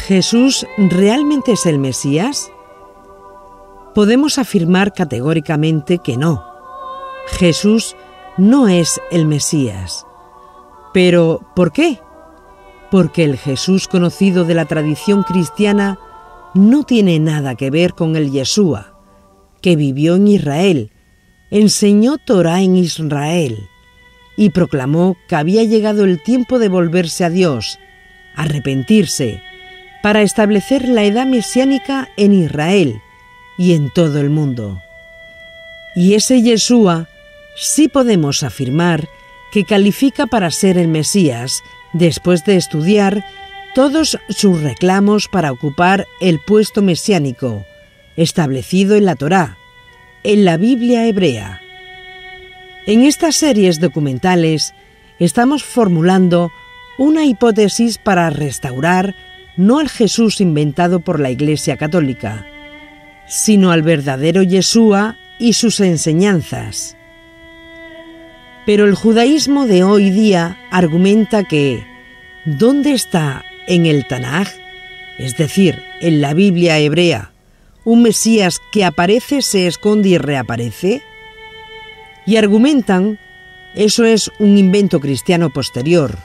¿Jesús realmente es el Mesías? Podemos afirmar categóricamente que no. Jesús no es el Mesías. ¿Pero por qué? Porque el Jesús conocido de la tradición cristiana no tiene nada que ver con el Yeshua, que vivió en Israel, enseñó Torá en Israel y proclamó que había llegado el tiempo de volverse a Dios, arrepentirse, para establecer la edad mesiánica en Israel y en todo el mundo. Y ese Yeshua sí podemos afirmar que califica para ser el Mesías después de estudiar todos sus reclamos para ocupar el puesto mesiánico establecido en la Torá, en la Biblia hebrea. En estas series documentales estamos formulando una hipótesis para restaurar no al Jesús inventado por la Iglesia Católica, sino al verdadero Yeshua y sus enseñanzas. Pero el judaísmo de hoy día argumenta que ¿dónde está en el Tanaj, es decir, en la Biblia hebrea, un Mesías que aparece, se esconde y reaparece? Y argumentan, eso es un invento cristiano posterior.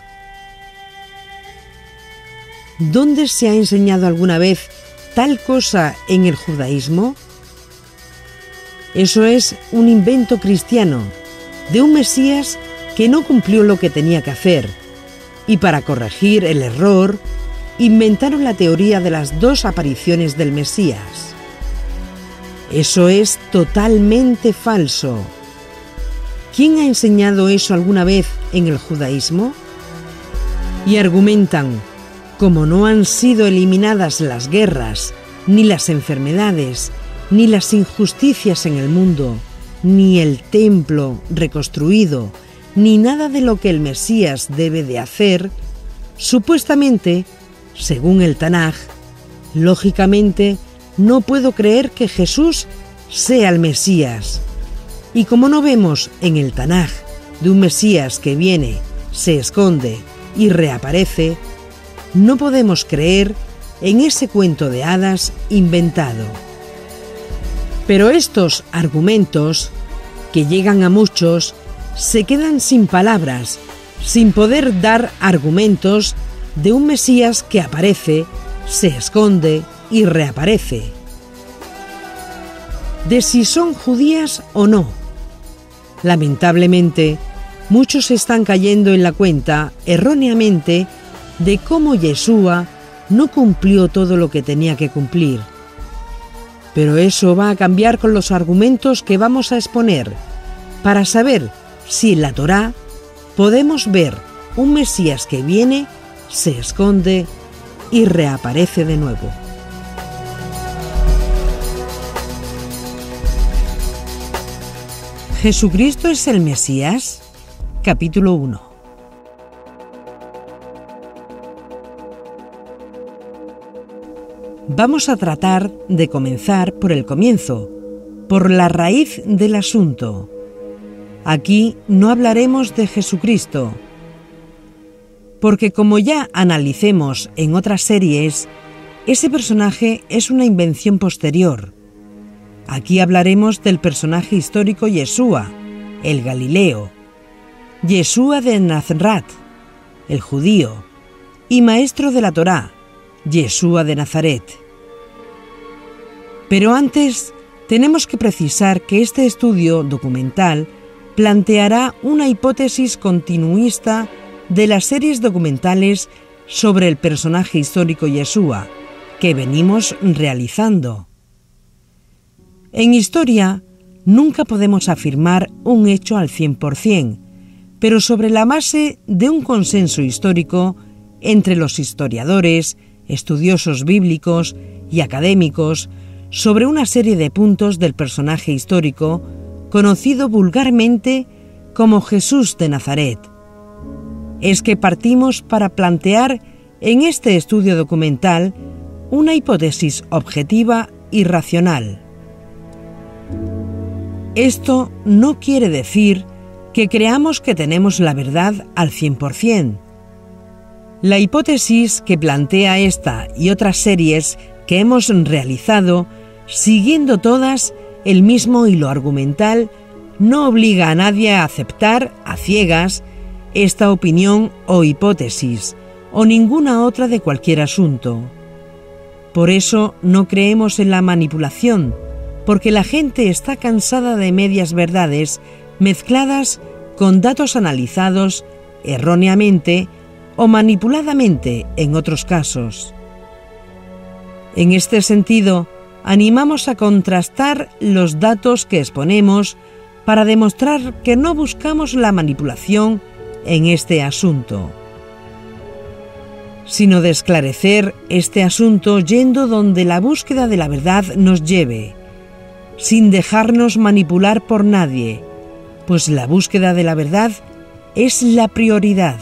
¿Dónde se ha enseñado alguna vez tal cosa en el judaísmo? Eso es un invento cristiano, de un Mesías que no cumplió lo que tenía que hacer, y para corregir el error, inventaron la teoría de las dos apariciones del Mesías. Eso es totalmente falso. ¿Quién ha enseñado eso alguna vez en el judaísmo? Y argumentan, como no han sido eliminadas las guerras, ni las enfermedades, ni las injusticias en el mundo, ni el templo reconstruido, ni nada de lo que el Mesías debe de hacer, supuestamente, según el Tanaj, lógicamente no puedo creer que Jesús sea el Mesías. Y como no vemos en el Tanaj de un Mesías que viene, se esconde y reaparece, no podemos creer en ese cuento de hadas inventado. Pero estos argumentos, que llegan a muchos, se quedan sin palabras, sin poder dar argumentos de un Mesías que aparece, se esconde y reaparece. De si son judías o no. Lamentablemente, muchos están cayendo en la cuenta, erróneamente, de cómo Yeshua no cumplió todo lo que tenía que cumplir. Pero eso va a cambiar con los argumentos que vamos a exponer, para saber si en la Torá podemos ver un Mesías que viene, se esconde y reaparece de nuevo. ¿Jesucristo es el Mesías? Capítulo 1. Vamos a tratar de comenzar por el comienzo, por la raíz del asunto. Aquí no hablaremos de Jesucristo, porque como ya analicemos en otras series, ese personaje es una invención posterior. Aquí hablaremos del personaje histórico Yeshua, el Galileo, Yeshua de Nazaret, el judío, y maestro de la Torá, Yeshua de Nazaret. Pero antes tenemos que precisar que este estudio documental planteará una hipótesis continuista de las series documentales sobre el personaje histórico Yeshua que venimos realizando. En historia nunca podemos afirmar un hecho al 100%, pero sobre la base de un consenso histórico entre los historiadores, estudiosos bíblicos y académicos sobre una serie de puntos del personaje histórico conocido vulgarmente como Jesús de Nazaret. Es que partimos para plantear en este estudio documental una hipótesis objetiva y racional. Esto no quiere decir que creamos que tenemos la verdad al 100%. La hipótesis que plantea esta y otras series que hemos realizado, siguiendo todas el mismo hilo argumental, no obliga a nadie a aceptar a ciegas esta opinión o hipótesis, o ninguna otra de cualquier asunto. Por eso no creemos en la manipulación, porque la gente está cansada de medias verdades mezcladas con datos analizados erróneamente o manipuladamente en otros casos. En este sentido, animamos a contrastar los datos que exponemos para demostrar que no buscamos la manipulación en este asunto, sino de esclarecer este asunto yendo donde la búsqueda de la verdad nos lleve, sin dejarnos manipular por nadie, pues la búsqueda de la verdad es la prioridad.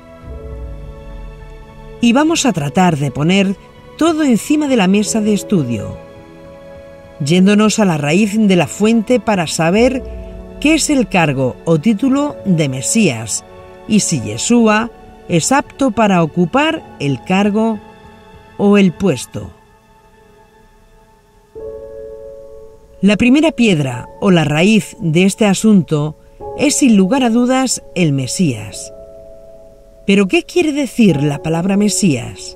Y vamos a tratar de poner todo encima de la mesa de estudio, yéndonos a la raíz de la fuente para saber qué es el cargo o título de Mesías y si Yeshua es apto para ocupar el cargo o el puesto. La primera piedra o la raíz de este asunto es sin lugar a dudas el Mesías. ¿Pero qué quiere decir la palabra Mesías?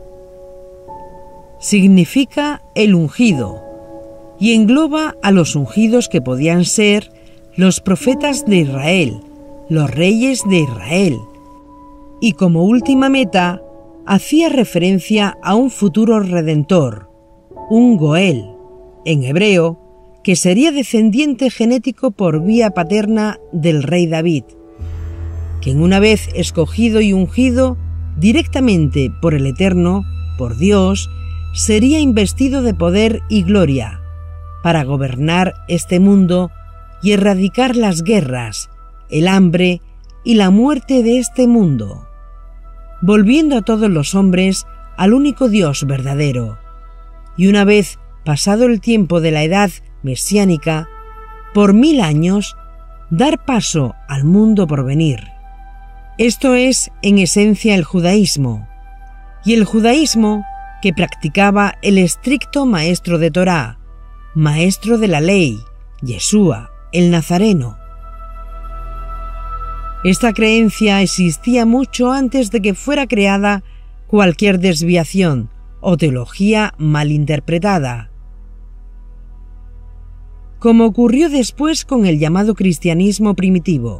Significa el ungido y engloba a los ungidos que podían ser los profetas de Israel, los reyes de Israel, y como última meta hacía referencia a un futuro redentor, un Goel, en hebreo, que sería descendiente genético por vía paterna del rey David, quien una vez escogido y ungido directamente por el Eterno, por Dios, sería investido de poder y gloria para gobernar este mundo y erradicar las guerras, el hambre y la muerte de este mundo, volviendo a todos los hombres al único Dios verdadero, y una vez pasado el tiempo de la edad mesiánica, por 1000 años, dar paso al mundo por venir. Esto es, en esencia, el judaísmo, y el judaísmo que practicaba el estricto maestro de Torá, maestro de la ley, Yeshua, el Nazareno. Esta creencia existía mucho antes de que fuera creada cualquier desviación o teología malinterpretada, como ocurrió después con el llamado cristianismo primitivo.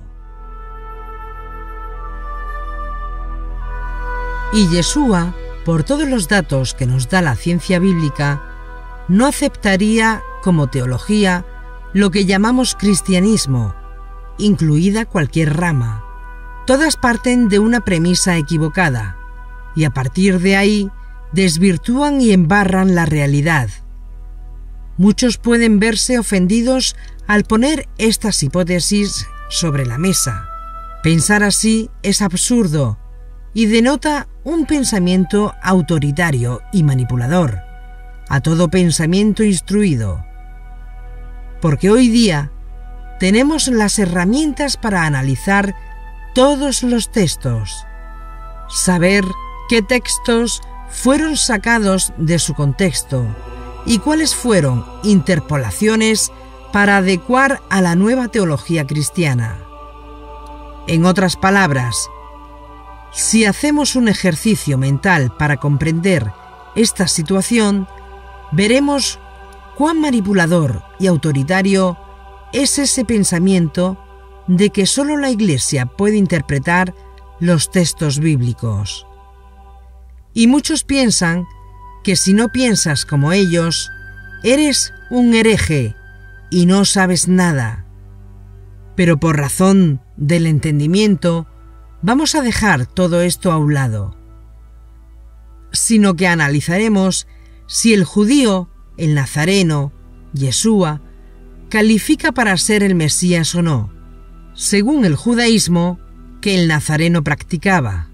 Y Yeshua, por todos los datos que nos da la ciencia bíblica, no aceptaría como teología lo que llamamos cristianismo, incluida cualquier rama. Todas parten de una premisa equivocada, y a partir de ahí desvirtúan y embarran la realidad. Muchos pueden verse ofendidos al poner estas hipótesis sobre la mesa. Pensar así es absurdo y denota un pensamiento autoritario y manipulador a todo pensamiento instruido. Porque hoy día tenemos las herramientas para analizar todos los textos, saber qué textos fueron sacados de su contexto y cuáles fueron interpolaciones para adecuar a la nueva teología cristiana. En otras palabras, si hacemos un ejercicio mental para comprender esta situación, veremos cuán manipulador y autoritario es ese pensamiento de que solo la Iglesia puede interpretar los textos bíblicos. Y muchos piensan que si no piensas como ellos, eres un hereje y no sabes nada. Pero por razón del entendimiento, vamos a dejar todo esto a un lado, sino que analizaremos si el judío, el nazareno, Yeshua, califica para ser el Mesías o no, según el judaísmo que el nazareno practicaba.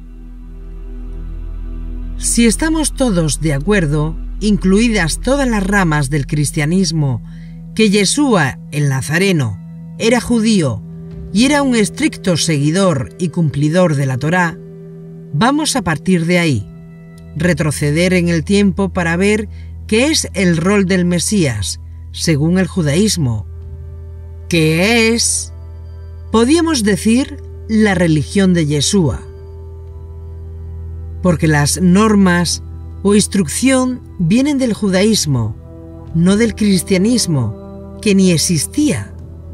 Si estamos todos de acuerdo, incluidas todas las ramas del cristianismo, que Yeshua, el nazareno, era judío y era un estricto seguidor y cumplidor de la Torá, vamos a partir de ahí, retroceder en el tiempo para ver qué es el rol del Mesías, según el judaísmo. ¿Qué es? Podríamos decir la religión de Yeshua. Porque las normas o instrucción vienen del judaísmo, no del cristianismo, que ni existía.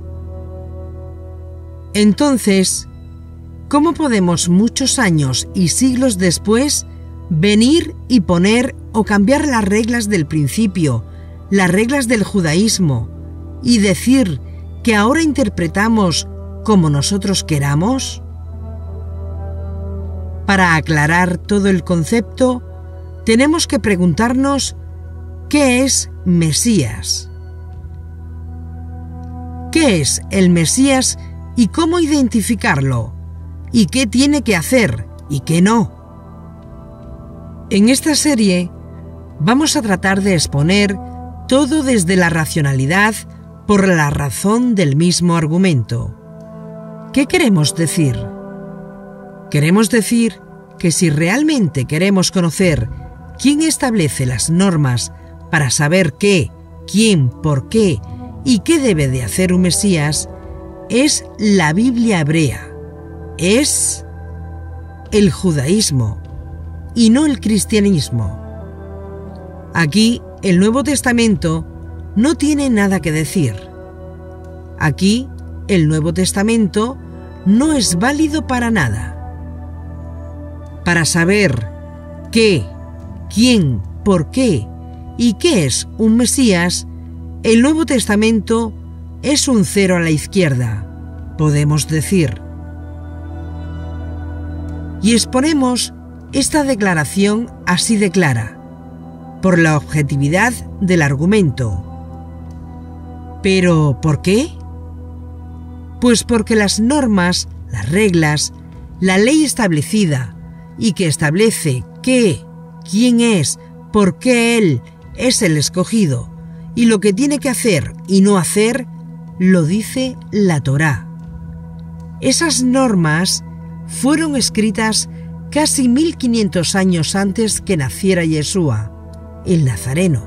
Entonces, ¿cómo podemos muchos años y siglos después venir y poner o cambiar las reglas del principio, las reglas del judaísmo, y decir que ahora interpretamos como nosotros queramos? Para aclarar todo el concepto, tenemos que preguntarnos ¿qué es Mesías? ¿Qué es el Mesías y cómo identificarlo? ¿Y qué tiene que hacer y qué no? En esta serie vamos a tratar de exponer todo desde la racionalidad por la razón del mismo argumento. ¿Qué queremos decir? Queremos decir que si realmente queremos conocer quién establece las normas para saber qué, quién, por qué y qué debe de hacer un Mesías, es la Biblia hebrea, es el judaísmo y no el cristianismo. Aquí el Nuevo Testamento no tiene nada que decir. Aquí el Nuevo Testamento no es válido para nada. Para saber qué, quién, por qué y qué es un Mesías, el Nuevo Testamento es un cero a la izquierda, podemos decir. Y exponemos esta declaración así de clara, por la objetividad del argumento. ¿Pero por qué? Pues porque las normas, las reglas, la ley establecida y que establece qué, quién es, por qué Él es el escogido y lo que tiene que hacer y no hacer, lo dice la Torá. Esas normas fueron escritas casi 1500 años antes que naciera Yeshua, el Nazareno.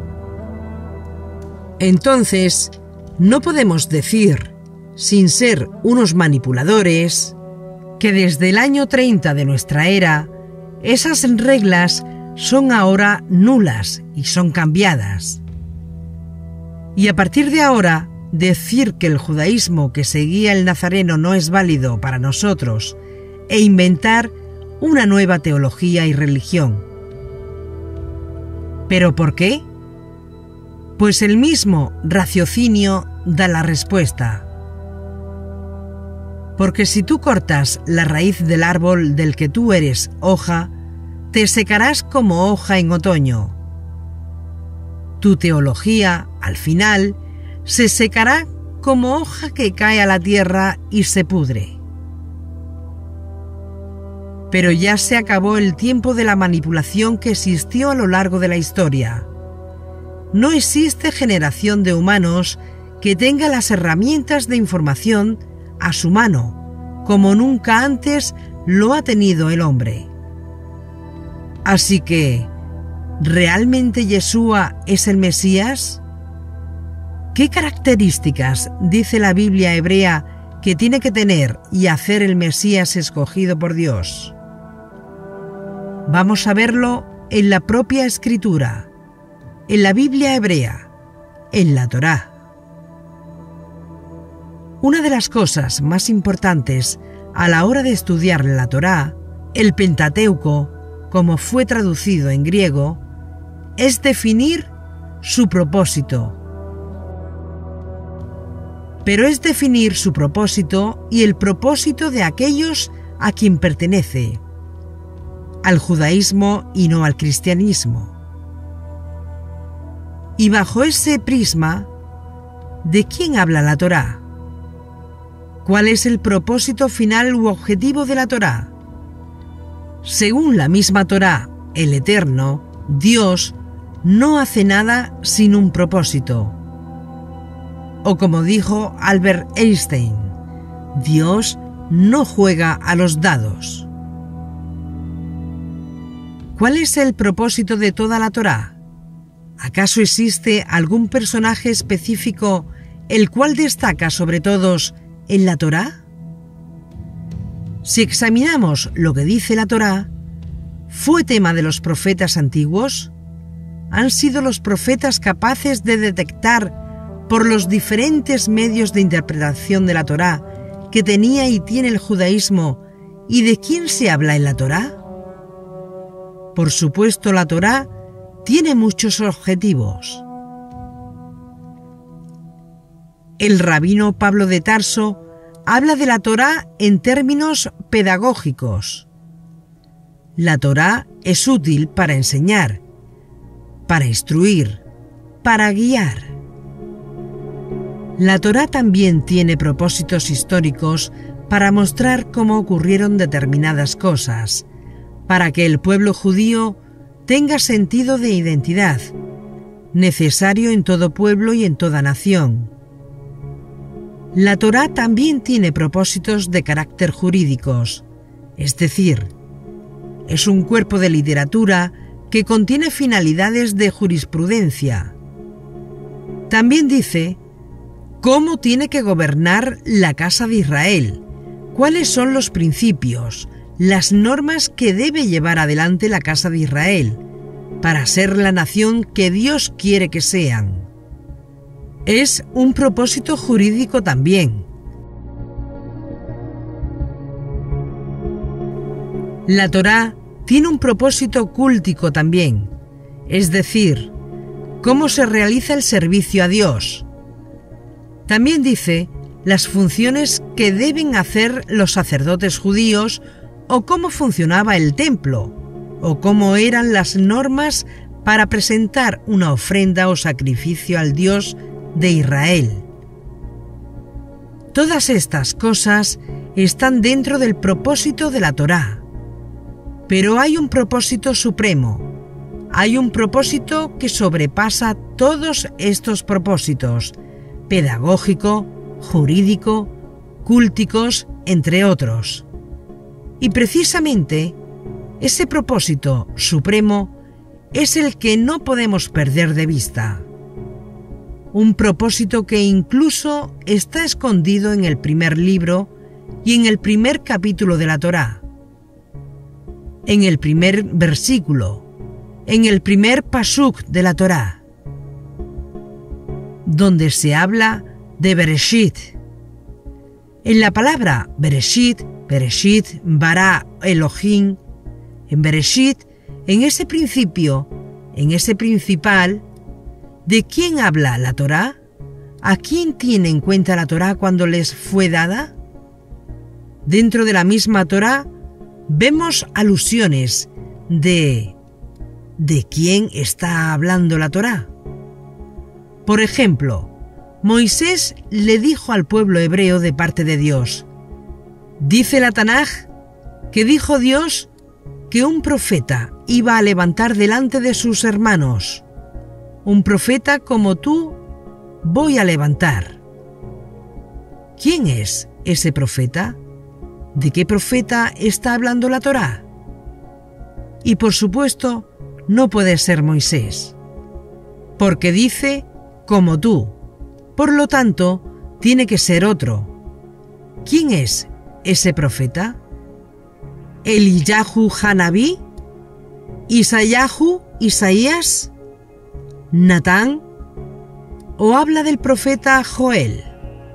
Entonces, no podemos decir, sin ser unos manipuladores, que desde el año 30 de nuestra era, esas reglas son ahora nulas y son cambiadas. Y a partir de ahora, decir que el judaísmo que seguía el Nazareno no es válido para nosotros e inventar una nueva teología y religión. ¿Pero por qué? Pues el mismo raciocinio da la respuesta. Porque si tú cortas la raíz del árbol del que tú eres hoja, te secarás como hoja en otoño. Tu teología, al final, se secará como hoja que cae a la tierra y se pudre. Pero ya se acabó el tiempo de la manipulación que existió a lo largo de la historia. No existe generación de humanos que tenga las herramientas de información a su mano, como nunca antes lo ha tenido el hombre. Así que, ¿realmente Yeshua es el Mesías? ¿Qué características dice la Biblia hebrea que tiene que tener y hacer el Mesías escogido por Dios? Vamos a verlo en la propia Escritura, en la Biblia hebrea, en la Torá. Una de las cosas más importantes a la hora de estudiar la Torá, el Pentateuco, como fue traducido en griego, es definir su propósito. Pero es definir su propósito y el propósito de aquellos a quien pertenece, al judaísmo y no al cristianismo. Y bajo ese prisma, ¿de quién habla la Torá? ¿Cuál es el propósito final u objetivo de la Torá? Según la misma Torá, el Eterno, Dios, no hace nada sin un propósito. O como dijo Albert Einstein, Dios no juega a los dados. ¿Cuál es el propósito de toda la Torá? ¿Acaso existe algún personaje específico el cual destaca sobre todos en la Torá? Si examinamos lo que dice la Torá, ¿fue tema de los profetas antiguos? ¿Han sido los profetas capaces de detectar por los diferentes medios de interpretación de la Torá que tenía y tiene el judaísmo y de quién se habla en la Torá? Por supuesto, la Torá tiene muchos objetivos. El rabino Pablo de Tarso habla de la Torá en términos pedagógicos. La Torá es útil para enseñar, para instruir, para guiar. La Torá también tiene propósitos históricos para mostrar cómo ocurrieron determinadas cosas, para que el pueblo judío tenga sentido de identidad, necesario en todo pueblo y en toda nación. La Torá también tiene propósitos de carácter jurídicos, es decir, es un cuerpo de literatura que contiene finalidades de jurisprudencia. También dice cómo tiene que gobernar la casa de Israel, cuáles son los principios, las normas que debe llevar adelante la casa de Israel para ser la nación que Dios quiere que sean. Es un propósito jurídico también. La Torá tiene un propósito cúltico también, es decir, cómo se realiza el servicio a Dios. También dice las funciones que deben hacer los sacerdotes judíos o cómo funcionaba el templo, o cómo eran las normas para presentar una ofrenda o sacrificio al Dios de Israel. Todas estas cosas están dentro del propósito de la Torá. Pero hay un propósito supremo, hay un propósito que sobrepasa todos estos propósitos, pedagógico, jurídico, cúlticos, entre otros. Y precisamente ese propósito supremo es el que no podemos perder de vista. Un propósito que incluso está escondido en el primer libro y en el primer capítulo de la Torá, en el primer versículo, en el primer pasuk de la Torá, donde se habla de Bereshit. En la palabra Bereshit, Bereshit bara Elohim, en Bereshit, en ese principio, en ese principal, ¿de quién habla la Torá? ¿A quién tiene en cuenta la Torá cuando les fue dada? Dentro de la misma Torá vemos alusiones ¿de quién está hablando la Torá? Por ejemplo, Moisés le dijo al pueblo hebreo de parte de Dios. Dice la Tanaj que dijo Dios que un profeta iba a levantar delante de sus hermanos. Un profeta como tú voy a levantar. ¿Quién es ese profeta? ¿De qué profeta está hablando la Torá? Y por supuesto, no puede ser Moisés, porque dice como tú. Por lo tanto, tiene que ser otro. ¿Quién es ese profeta? ¿Eliyahu Hanabí? ¿Isayahu Isaías? ¿Natán? ¿O habla del profeta Joel?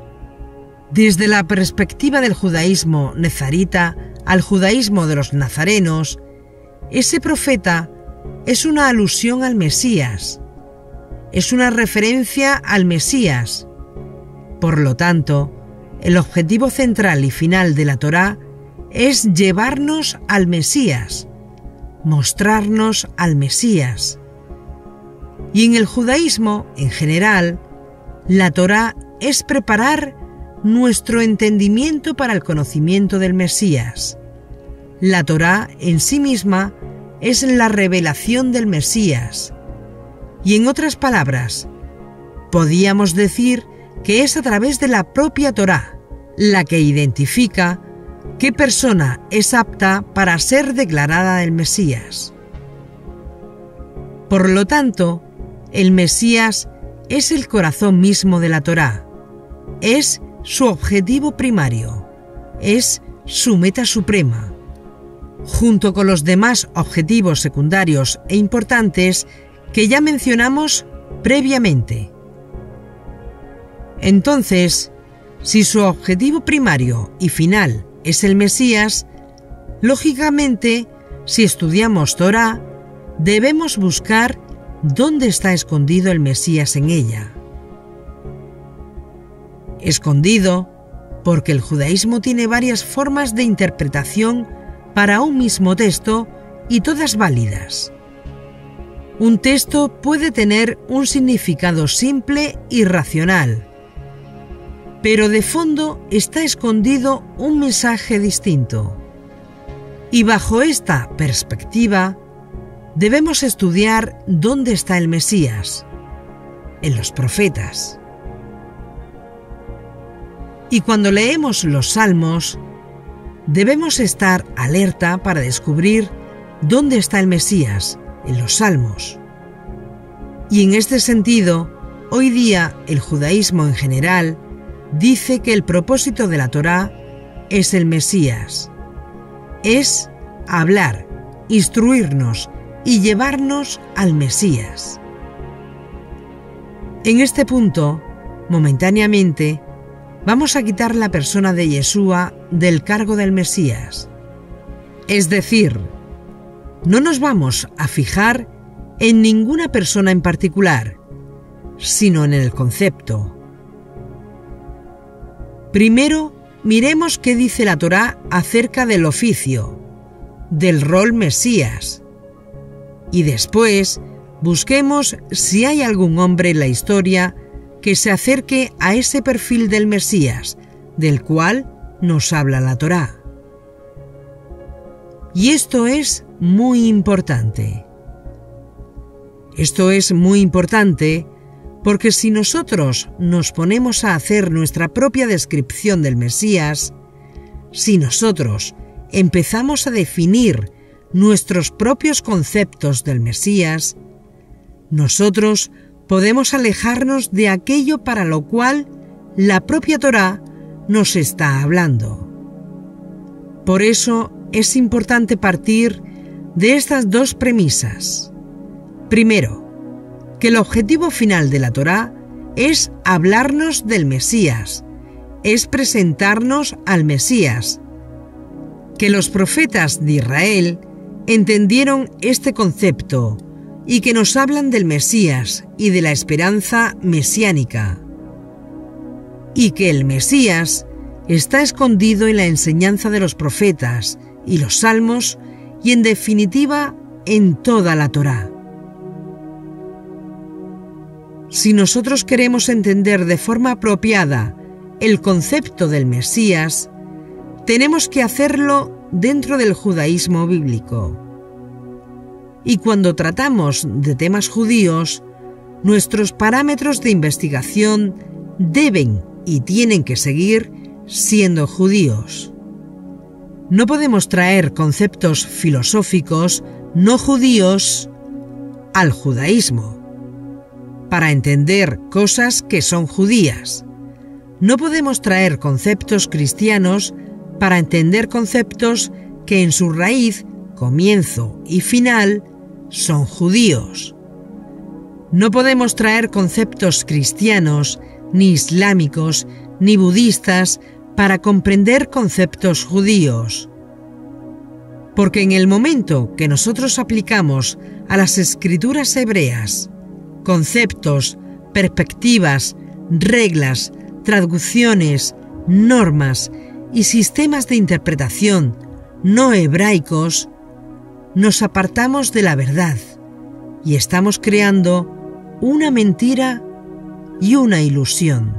Desde la perspectiva del judaísmo nezarita al judaísmo de los nazarenos, ese profeta es una alusión al Mesías, es una referencia al Mesías. Por lo tanto, el objetivo central y final de la Torá es llevarnos al Mesías, mostrarnos al Mesías. Y en el judaísmo, en general, la Torá es preparar nuestro entendimiento para el conocimiento del Mesías. La Torá en sí misma es la revelación del Mesías. Y en otras palabras, podíamos decir que es a través de la propia Torá la que identifica qué persona es apta para ser declarada el Mesías. Por lo tanto, el Mesías es el corazón mismo de la Torá, es su objetivo primario, es su meta suprema, junto con los demás objetivos secundarios e importantes que ya mencionamos previamente. Entonces, si su objetivo primario y final es el Mesías, lógicamente, si estudiamos Torá, debemos buscar dónde está escondido el Mesías en ella. Escondido porque el judaísmo tiene varias formas de interpretación para un mismo texto y todas válidas. Un texto puede tener un significado simple y racional, pero de fondo está escondido un mensaje distinto. Y bajo esta perspectiva, debemos estudiar dónde está el Mesías, en los profetas. Y cuando leemos los Salmos, debemos estar alerta para descubrir dónde está el Mesías, en los Salmos. Y en este sentido, hoy día el judaísmo en general dice que el propósito de la Torá es el Mesías. Es hablar, instruirnos y llevarnos al Mesías. En este punto, momentáneamente, vamos a quitar la persona de Yeshua del cargo del Mesías. Es decir, no nos vamos a fijar en ninguna persona en particular, sino en el concepto. Primero, miremos qué dice la Torá acerca del oficio, del rol Mesías. Y después, busquemos si hay algún hombre en la historia que se acerque a ese perfil del Mesías, del cual nos habla la Torá. Y esto es muy importante. Esto es muy importante porque si nosotros nos ponemos a hacer nuestra propia descripción del Mesías, si nosotros empezamos a definir nuestros propios conceptos del Mesías, nosotros podemos alejarnos de aquello para lo cual la propia Torá nos está hablando. Por eso es importante partir de estas dos premisas. Primero, que el objetivo final de la Torá es hablarnos del Mesías, es presentarnos al Mesías. Que los profetas de Israel entendieron este concepto y que nos hablan del Mesías y de la esperanza mesiánica. Y que el Mesías está escondido en la enseñanza de los profetas y los salmos y en definitiva en toda la Torá. Si nosotros queremos entender de forma apropiada el concepto del Mesías, tenemos que hacerlo dentro del judaísmo bíblico. Y cuando tratamos de temas judíos, nuestros parámetros de investigación deben y tienen que seguir siendo judíos. No podemos traer conceptos filosóficos no judíos al judaísmo para entender cosas que son judías. No podemos traer conceptos cristianos para entender conceptos que en su raíz, comienzo y final son judíos. No podemos traer conceptos cristianos, ni islámicos, ni budistas para comprender conceptos judíos. Porque en el momento que nosotros aplicamos a las escrituras hebreas conceptos, perspectivas, reglas, traducciones, normas y sistemas de interpretación no hebraicos, nos apartamos de la verdad y estamos creando una mentira y una ilusión.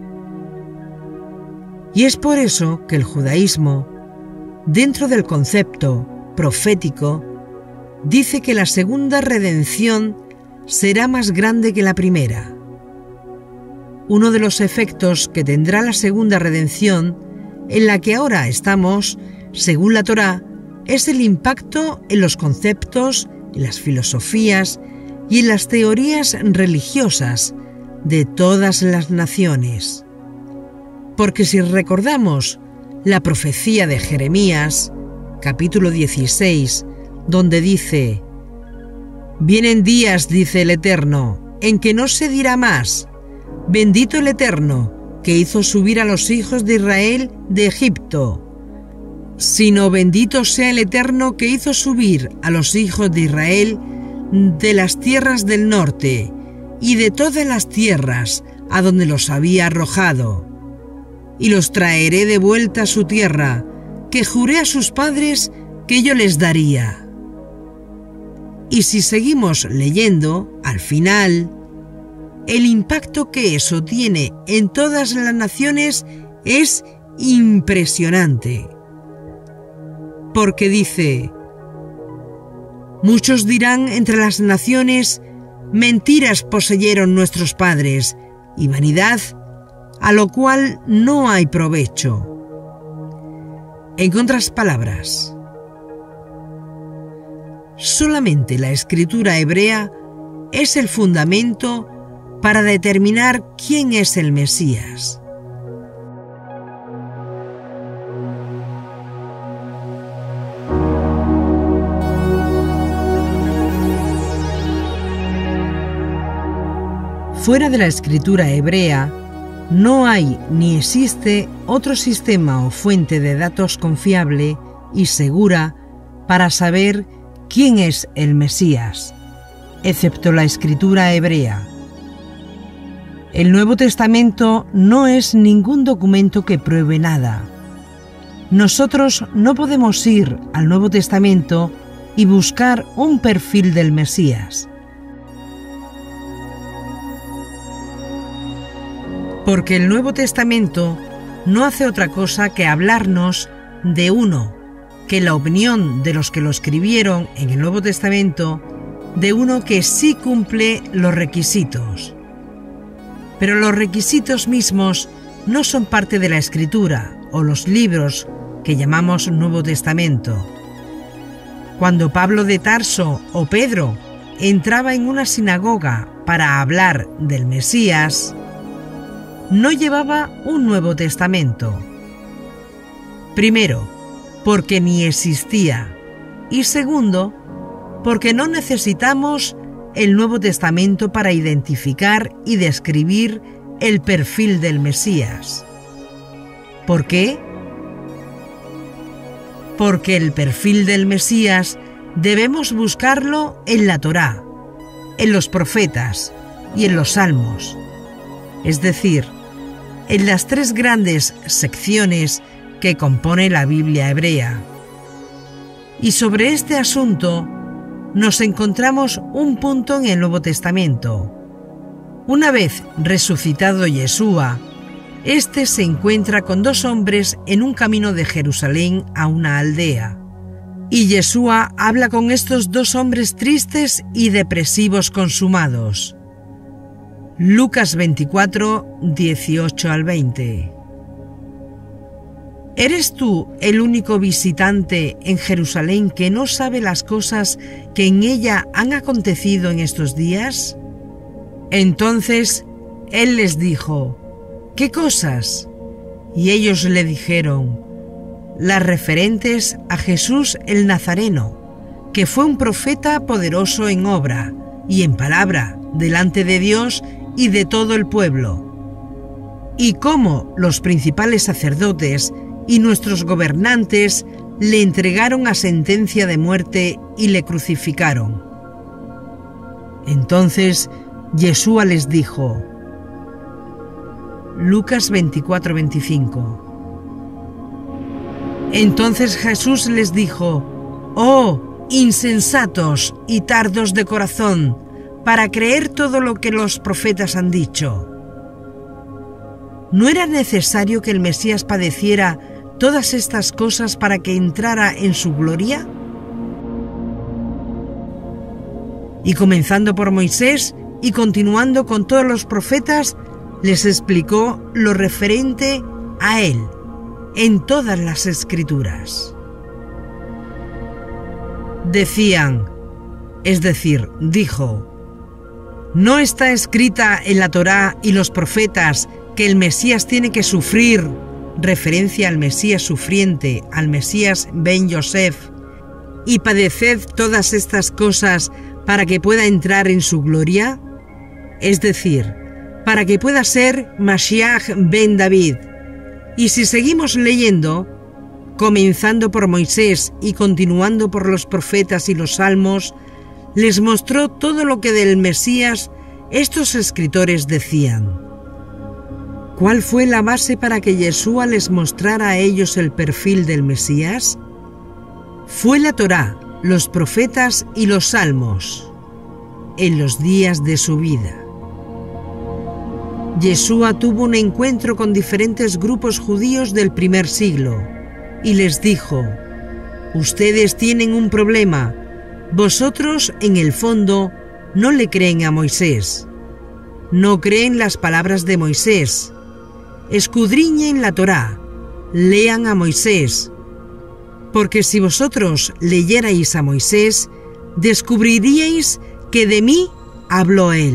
Y es por eso que el judaísmo, dentro del concepto profético, dice que la segunda redención será más grande que la primera. Uno de los efectos que tendrá la segunda redención, en la que ahora estamos, según la Torá, es el impacto en los conceptos, en las filosofías y en las teorías religiosas de todas las naciones. Porque si recordamos la profecía de Jeremías, capítulo 16, donde dice: «Vienen días, dice el Eterno, en que no se dirá más: bendito el Eterno, que hizo subir a los hijos de Israel de Egipto, sino bendito sea el Eterno, que hizo subir a los hijos de Israel de las tierras del norte y de todas las tierras a donde los había arrojado, y los traeré de vuelta a su tierra, que juré a sus padres que yo les daría». Y si seguimos leyendo, al final, el impacto que eso tiene en todas las naciones es impresionante. Porque dice: «Muchos dirán entre las naciones: mentiras poseyeron nuestros padres, y vanidad, a lo cual no hay provecho». En otras palabras, solamente la escritura hebrea es el fundamento para determinar quién es el Mesías. Fuera de la escritura hebrea, no hay ni existe otro sistema o fuente de datos confiable y segura para saber quién es el Mesías, excepto la escritura hebrea. El Nuevo Testamento no es ningún documento que pruebe nada. Nosotros no podemos ir al Nuevo Testamento y buscar un perfil del Mesías. Porque el Nuevo Testamento no hace otra cosa que hablarnos de uno, que la opinión de los que lo escribieron en el Nuevo Testamento, de uno que sí cumple los requisitos. Pero los requisitos mismos no son parte de la Escritura o los libros que llamamos Nuevo Testamento. Cuando Pablo de Tarso o Pedro entraba en una sinagoga para hablar del Mesías, no llevaba un Nuevo Testamento. Primero, porque ni existía, y segundo, porque no necesitamos el Nuevo Testamento para identificar y describir el perfil del Mesías. ¿Por qué? Porque el perfil del Mesías debemos buscarlo en la Torá, en los profetas y en los salmos, es decir, en las tres grandes secciones que compone la Biblia hebrea. Y sobre este asunto nos encontramos un punto en el Nuevo Testamento. Una vez resucitado Yeshua, este se encuentra con dos hombres en un camino de Jerusalén a una aldea. Y Yeshua habla con estos dos hombres tristes y depresivos consumados. Lucas 24, 18 al 20. ¿Eres tú el único visitante en Jerusalén que no sabe las cosas que en ella han acontecido en estos días? Entonces él les dijo: ¿qué cosas? Y ellos le dijeron: las referentes a Jesús el Nazareno, que fue un profeta poderoso en obra y en palabra delante de Dios y de todo el pueblo, y cómo los principales sacerdotes y nuestros gobernantes le entregaron a sentencia de muerte y le crucificaron. Entonces Yeshua les dijo, Lucas 24, 25. Entonces Jesús les dijo: «Oh, insensatos y tardos de corazón, para creer todo lo que los profetas han dicho. ¿No era necesario que el Mesías padeciera todas estas cosas para que entrara en su gloria?» Y comenzando por Moisés y continuando con todos los profetas, les explicó lo referente a él en todas las Escrituras. Decían, es decir, dijo: ¿No está escrita en la Torá y los profetas que el Mesías tiene que sufrir? Referencia al Mesías sufriente, al Mesías Ben Yosef, y padeced todas estas cosas para que pueda entrar en su gloria, es decir, para que pueda ser Mashiach Ben David. Y si seguimos leyendo, comenzando por Moisés y continuando por los profetas y los salmos, les mostró todo lo que del Mesías estos escritores decían. ¿Cuál fue la base para que Yeshua les mostrara a ellos el perfil del Mesías? Fue la Torá, los profetas y los salmos, en los días de su vida. Yeshua tuvo un encuentro con diferentes grupos judíos del primer siglo y les dijo: ustedes tienen un problema. Vosotros, en el fondo, no le creen a Moisés. No creen las palabras de Moisés. Escudriñen la Torá, lean a Moisés. Porque si vosotros leyerais a Moisés, descubriríais que de mí habló él.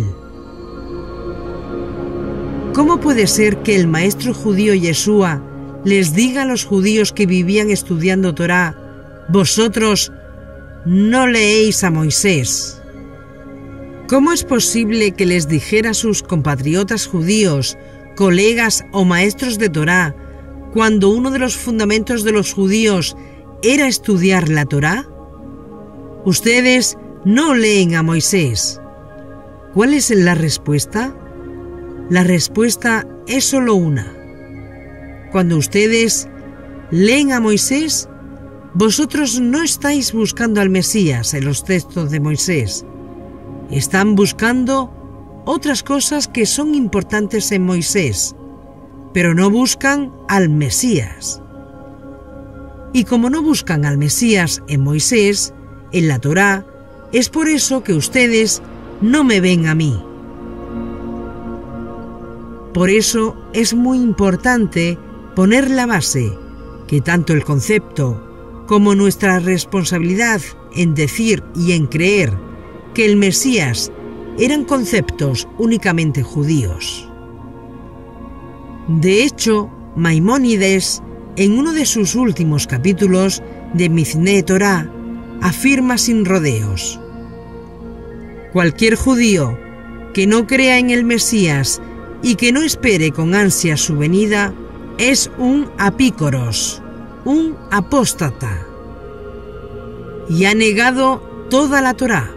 ¿Cómo puede ser que el maestro judío Yeshua les diga a los judíos que vivían estudiando Torá: vosotros no leéis a Moisés? ¿Cómo es posible que les dijera a sus compatriotas judíos, colegas o maestros de Torá, cuando uno de los fundamentos de los judíos era estudiar la Torá? Ustedes no leen a Moisés. ¿Cuál es la respuesta? La respuesta es solo una. Cuando ustedes leen a Moisés, vosotros no estáis buscando al Mesías en los textos de Moisés. Están buscando otras cosas que son importantes en Moisés, pero no buscan al Mesías. Y como no buscan al Mesías en Moisés, en la Torá, es por eso que ustedes no me ven a mí. Por eso es muy importante poner la base, que tanto el concepto como nuestra responsabilidad en decir y en creer que el Mesías eran conceptos únicamente judíos. De hecho, Maimónides, en uno de sus últimos capítulos de Mizné Torah, afirma sin rodeos: cualquier judío que no crea en el Mesías y que no espere con ansia su venida es un apícoros, un apóstata, y ha negado toda la Torá.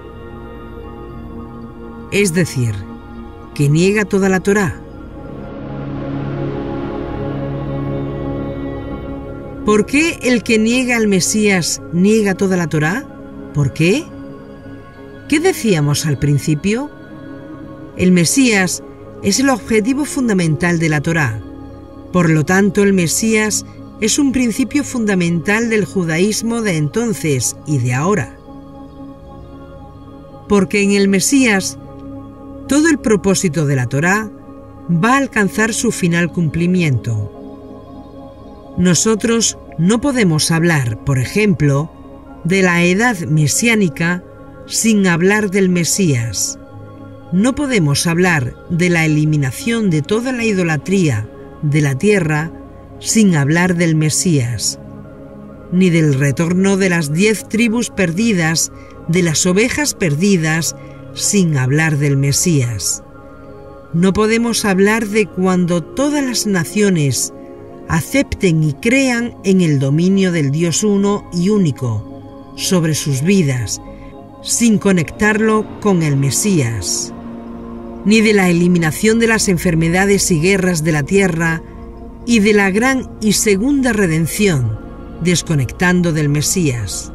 Es decir, que niega toda la Torá. ¿Por qué el que niega al Mesías niega toda la Torá? ¿Por qué? ¿Qué decíamos al principio? El Mesías es el objetivo fundamental de la Torá. Por lo tanto, el Mesías es un principio fundamental del judaísmo de entonces y de ahora. Porque en el Mesías, todo el propósito de la Torá va a alcanzar su final cumplimiento. Nosotros no podemos hablar, por ejemplo, de la edad mesiánica sin hablar del Mesías. No podemos hablar de la eliminación de toda la idolatría de la tierra sin hablar del Mesías, ni del retorno de las 10 tribus perdidas, de las ovejas perdidas, sin hablar del Mesías. No podemos hablar de cuando todas las naciones acepten y crean en el dominio del Dios uno y único sobre sus vidas, sin conectarlo con el Mesías, ni de la eliminación de las enfermedades y guerras de la tierra y de la gran y segunda redención, desconectando del Mesías.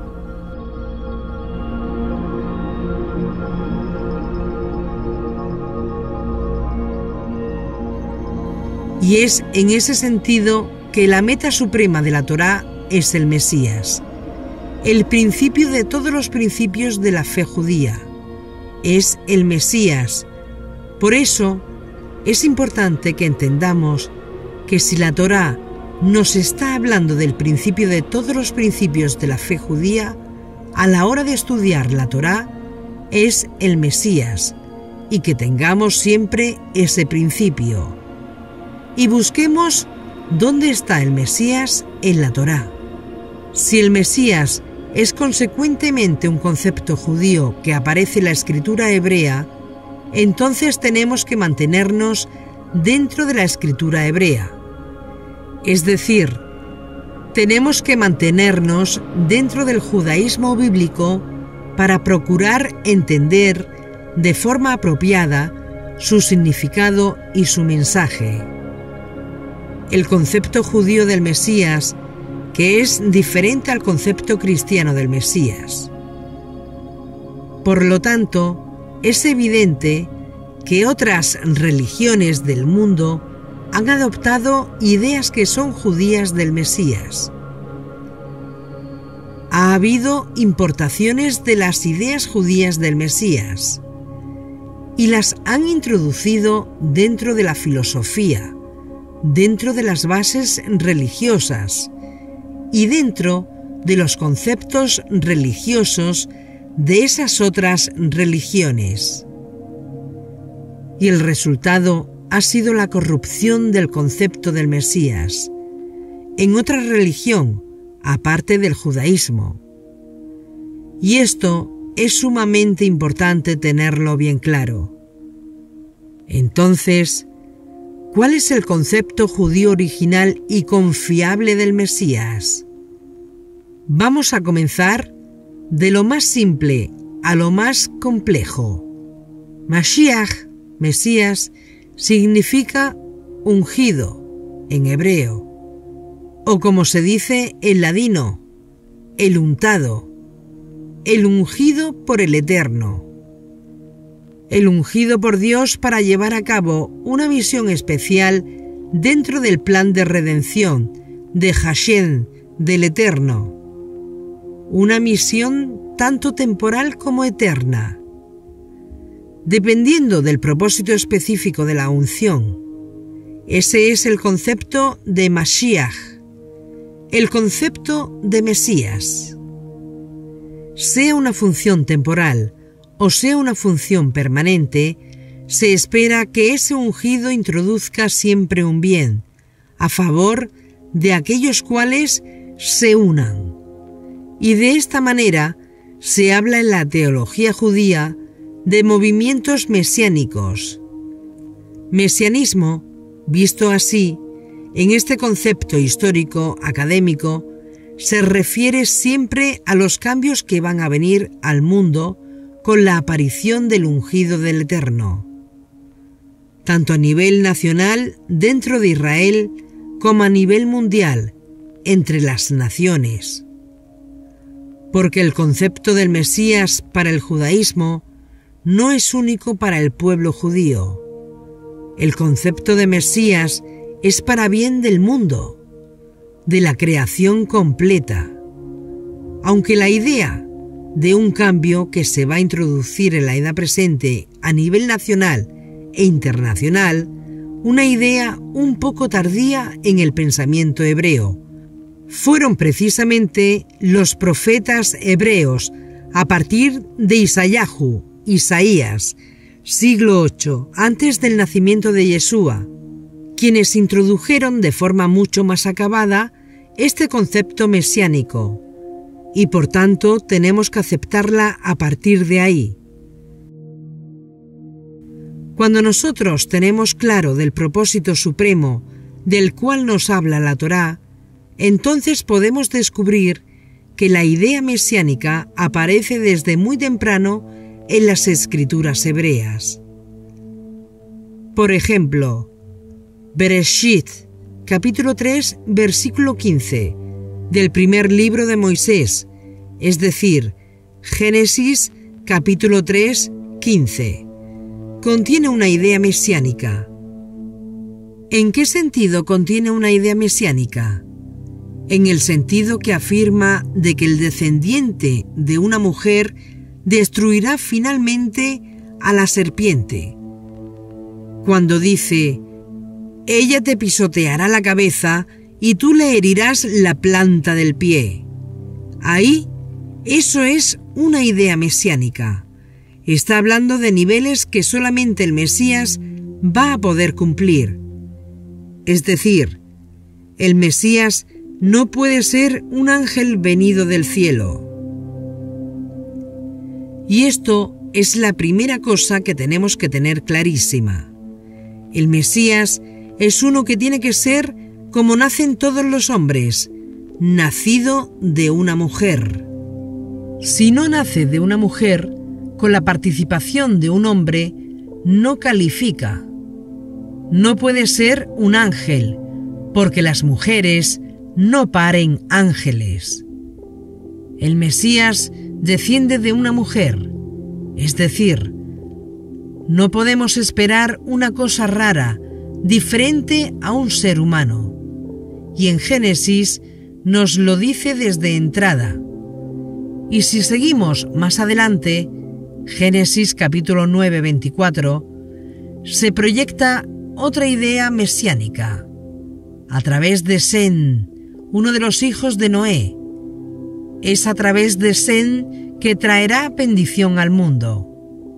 Y es en ese sentido que la meta suprema de la Torá es el Mesías, el principio de todos los principios de la fe judía. Es el Mesías. Por eso es importante que entendamos que si la Torá nos está hablando del principio de todos los principios de la fe judía, a la hora de estudiar la Torá es el Mesías, y que tengamos siempre ese principio. Y busquemos dónde está el Mesías en la Torá. Si el Mesías es consecuentemente un concepto judío que aparece en la escritura hebrea, entonces tenemos que mantenernos dentro de la escritura hebrea. Es decir, tenemos que mantenernos dentro del judaísmo bíblico para procurar entender de forma apropiada su significado y su mensaje. El concepto judío del Mesías, que es diferente al concepto cristiano del Mesías. Por lo tanto, es evidente que otras religiones del mundo han adoptado ideas que son judías del Mesías. Ha habido importaciones de las ideas judías del Mesías y las han introducido dentro de la filosofía, dentro de las bases religiosas y dentro de los conceptos religiosos de esas otras religiones. Y el resultado ha sido la corrupción del concepto del Mesías en otra religión aparte del judaísmo. Y esto es sumamente importante tenerlo bien claro. Entonces, ¿cuál es el concepto judío original y confiable del Mesías? Vamos a comenzar de lo más simple a lo más complejo. Mashiach, Mesías, significa ungido en hebreo, o como se dice en ladino, el untado, el ungido por el Eterno, el ungido por Dios para llevar a cabo una misión especial dentro del plan de redención de Hashem, del Eterno, una misión tanto temporal como eterna, dependiendo del propósito específico de la unción. Ese es el concepto de Mashiach, el concepto de Mesías. Sea una función temporal o sea una función permanente, se espera que ese ungido introduzca siempre un bien, a favor de aquellos cuales se unan. Y de esta manera se habla en la teología judía de movimientos mesiánicos. Mesianismo, visto así, en este concepto histórico académico, se refiere siempre a los cambios que van a venir al mundo con la aparición del ungido del Eterno, tanto a nivel nacional dentro de Israel como a nivel mundial entre las naciones. Porque el concepto del Mesías para el judaísmo no es único para el pueblo judío. El concepto de Mesías es para bien del mundo, de la creación completa. Aunque la idea de un cambio que se va a introducir en la edad presente a nivel nacional e internacional, una idea un poco tardía en el pensamiento hebreo, fueron precisamente los profetas hebreos a partir de Isaías, siglo VIII, antes del nacimiento de Yeshua, quienes introdujeron de forma mucho más acabada este concepto mesiánico, y por tanto tenemos que aceptarla a partir de ahí. Cuando nosotros tenemos claro del propósito supremo del cual nos habla la Torá, entonces podemos descubrir que la idea mesiánica aparece desde muy temprano en las escrituras hebreas. Por ejemplo, Bereshit, capítulo 3, versículo 15, del primer libro de Moisés, es decir, Génesis, capítulo 3, 15, contiene una idea mesiánica. ¿En qué sentido contiene una idea mesiánica? En el sentido que afirma de que el descendiente de una mujer destruirá finalmente a la serpiente. Cuando dice, ella te pisoteará la cabeza y tú le herirás la planta del pie. Ahí, eso es una idea mesiánica. Está hablando de niveles que solamente el Mesías va a poder cumplir. Es decir, el Mesías no puede ser un ángel venido del cielo. Y esto es la primera cosa que tenemos que tener clarísima. El Mesías es uno que tiene que ser como nacen todos los hombres, nacido de una mujer. Si no nace de una mujer, con la participación de un hombre, no califica. No puede ser un ángel, porque las mujeres no paren ángeles. El Mesías desciende de una mujer, es decir, no podemos esperar una cosa rara, diferente a un ser humano. Y en Génesis nos lo dice desde entrada. Y si seguimos más adelante, Génesis capítulo 9, 24, se proyecta otra idea mesiánica, a través de Sem, uno de los hijos de Noé. Es a través de Sem que traerá bendición al mundo.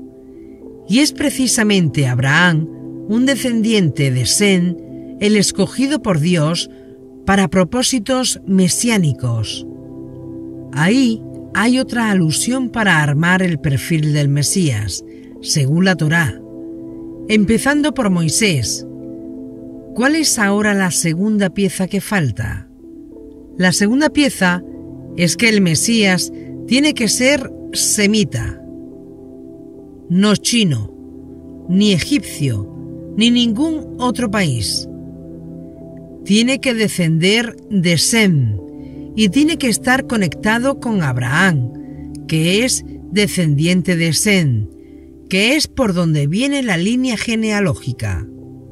Y es precisamente Abraham, un descendiente de Sem, el escogido por Dios para propósitos mesiánicos. Ahí hay otra alusión para armar el perfil del Mesías, según la Torá. Empezando por Moisés. ¿Cuál es ahora la segunda pieza que falta? La segunda pieza es que el Mesías tiene que ser semita, no chino, ni egipcio, ni ningún otro país. Tiene que descender de Sem y tiene que estar conectado con Abraham, que es descendiente de Sem, que es por donde viene la línea genealógica.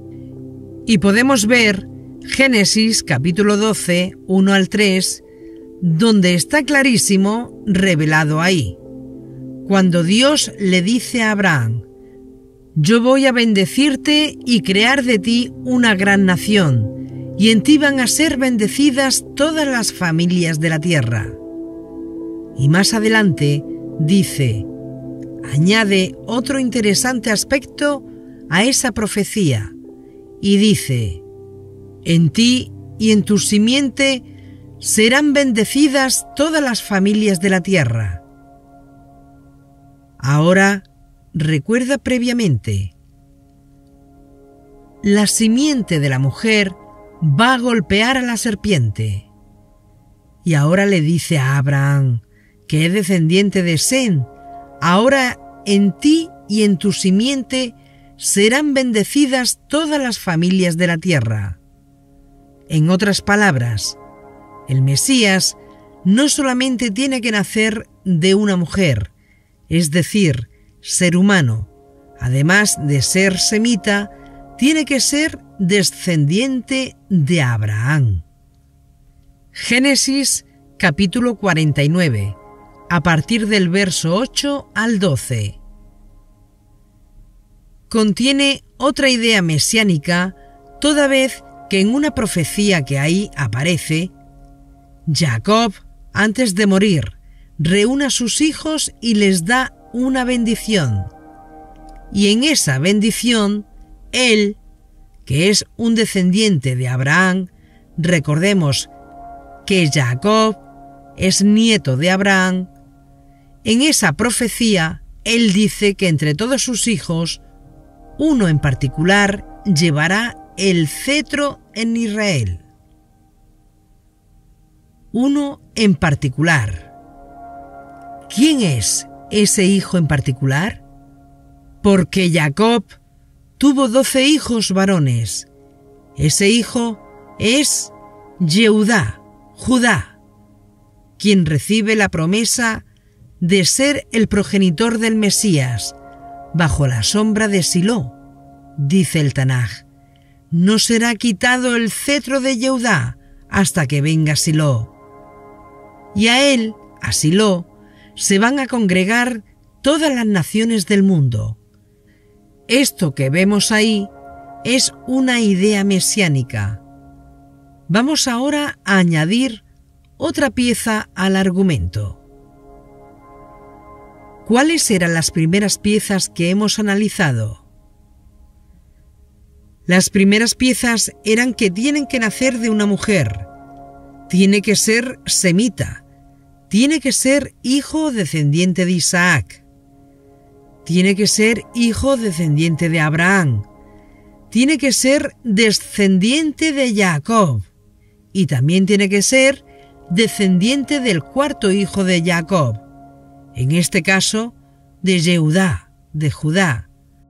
Y podemos ver Génesis capítulo 12, 1 al 3, donde está clarísimo revelado ahí, cuando Dios le dice a Abraham: yo voy a bendecirte y crear de ti una gran nación, y en ti van a ser bendecidas todas las familias de la tierra. Y más adelante dice, añade otro interesante aspecto a esa profecía, y dice: en ti y en tu simiente serán bendecidas todas las familias de la tierra. Ahora, recuerda previamente, la simiente de la mujer va a golpear a la serpiente. Y ahora le dice a Abraham, que es descendiente de Sem: ahora en ti y en tu simiente serán bendecidas todas las familias de la tierra. En otras palabras, el Mesías no solamente tiene que nacer de una mujer, es decir, ser humano, además de ser semita, tiene que ser descendiente de Abraham. Génesis capítulo 49, a partir del verso 8 al 12. Contiene otra idea mesiánica, toda vez que en una profecía que ahí aparece, Jacob, antes de morir, reúne a sus hijos y les da una bendición. Y en esa bendición, él, que es un descendiente de Abraham, recordemos que Jacob es nieto de Abraham, en esa profecía él dice que entre todos sus hijos, uno en particular llevará el cetro en Israel. Uno en particular. ¿Quién es ese hijo en particular? Porque Jacob tuvo 12 hijos varones. Ese hijo es Yehudá, Judá, quien recibe la promesa de ser el progenitor del Mesías, bajo la sombra de Silo, dice el Tanaj. No será quitado el cetro de Yehudá hasta que venga Silo. Y a él, a Silo, se van a congregar todas las naciones del mundo. Esto que vemos ahí es una idea mesiánica. Vamos ahora a añadir otra pieza al argumento. ¿cuáles eran las primeras piezas que hemos analizado? Las primeras piezas eran que tienen que nacer de una mujer, tiene que ser semita, tiene que ser hijo descendiente de Isaac, tiene que ser hijo descendiente de Abraham, tiene que ser descendiente de Jacob y también tiene que ser descendiente del cuarto hijo de Jacob, en este caso de Yehudá, de Judá,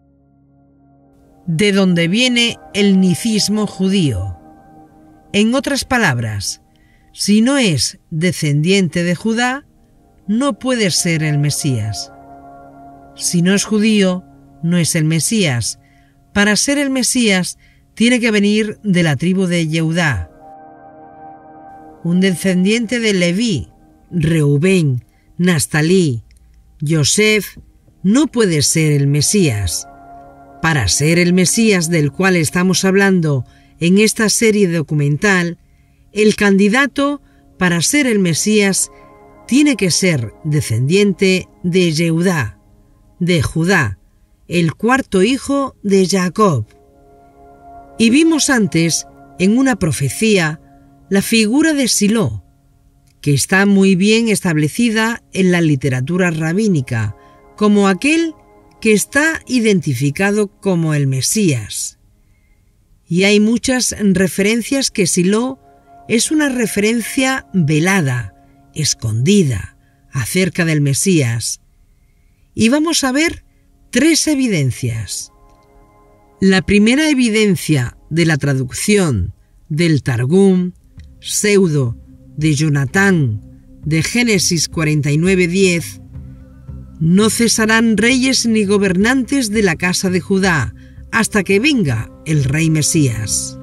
de donde viene el nicismo judío. En otras palabras, si no es descendiente de Judá, no puede ser el Mesías. Si no es judío, no es el Mesías. Para ser el Mesías, tiene que venir de la tribu de Yehudá. Un descendiente de Leví, Reubén, Naftalí, Yosef, no puede ser el Mesías. Para ser el Mesías del cual estamos hablando en esta serie documental, el candidato para ser el Mesías tiene que ser descendiente de Yehudá, de Judá, el cuarto hijo de Jacob. Y vimos antes, en una profecía, la figura de Siló, que está muy bien establecida en la literatura rabínica, como aquel que está identificado como el Mesías. Y hay muchas referencias que Siló es una referencia velada, escondida, acerca del Mesías. Y vamos a ver 3 evidencias. La primera evidencia de la traducción del Targum pseudo de Jonatán de Génesis 49:10, no cesarán reyes ni gobernantes de la casa de Judá hasta que venga el rey Mesías.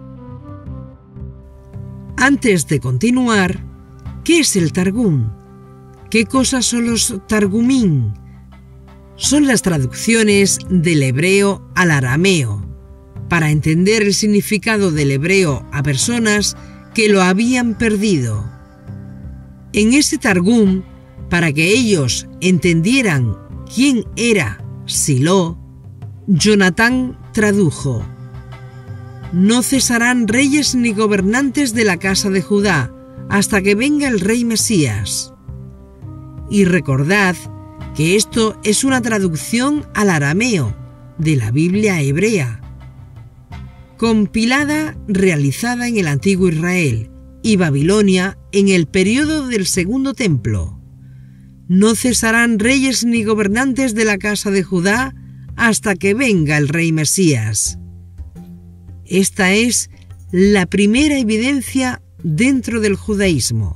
Antes de continuar, ¿qué es el Targum? ¿Qué cosas son los Targumín? Son las traducciones del hebreo al arameo, para entender el significado del hebreo a personas que lo habían perdido. En ese Targum, para que ellos entendieran quién era Siló, Jonatán tradujo: no cesarán reyes ni gobernantes de la casa de Judá hasta que venga el rey Mesías. Y recordad que esto es una traducción al arameo de la Biblia hebrea, compilada, realizada en el antiguo Israel y Babilonia en el período del Segundo Templo. No cesarán reyes ni gobernantes de la casa de Judá hasta que venga el rey Mesías. Esta es la primera evidencia dentro del judaísmo.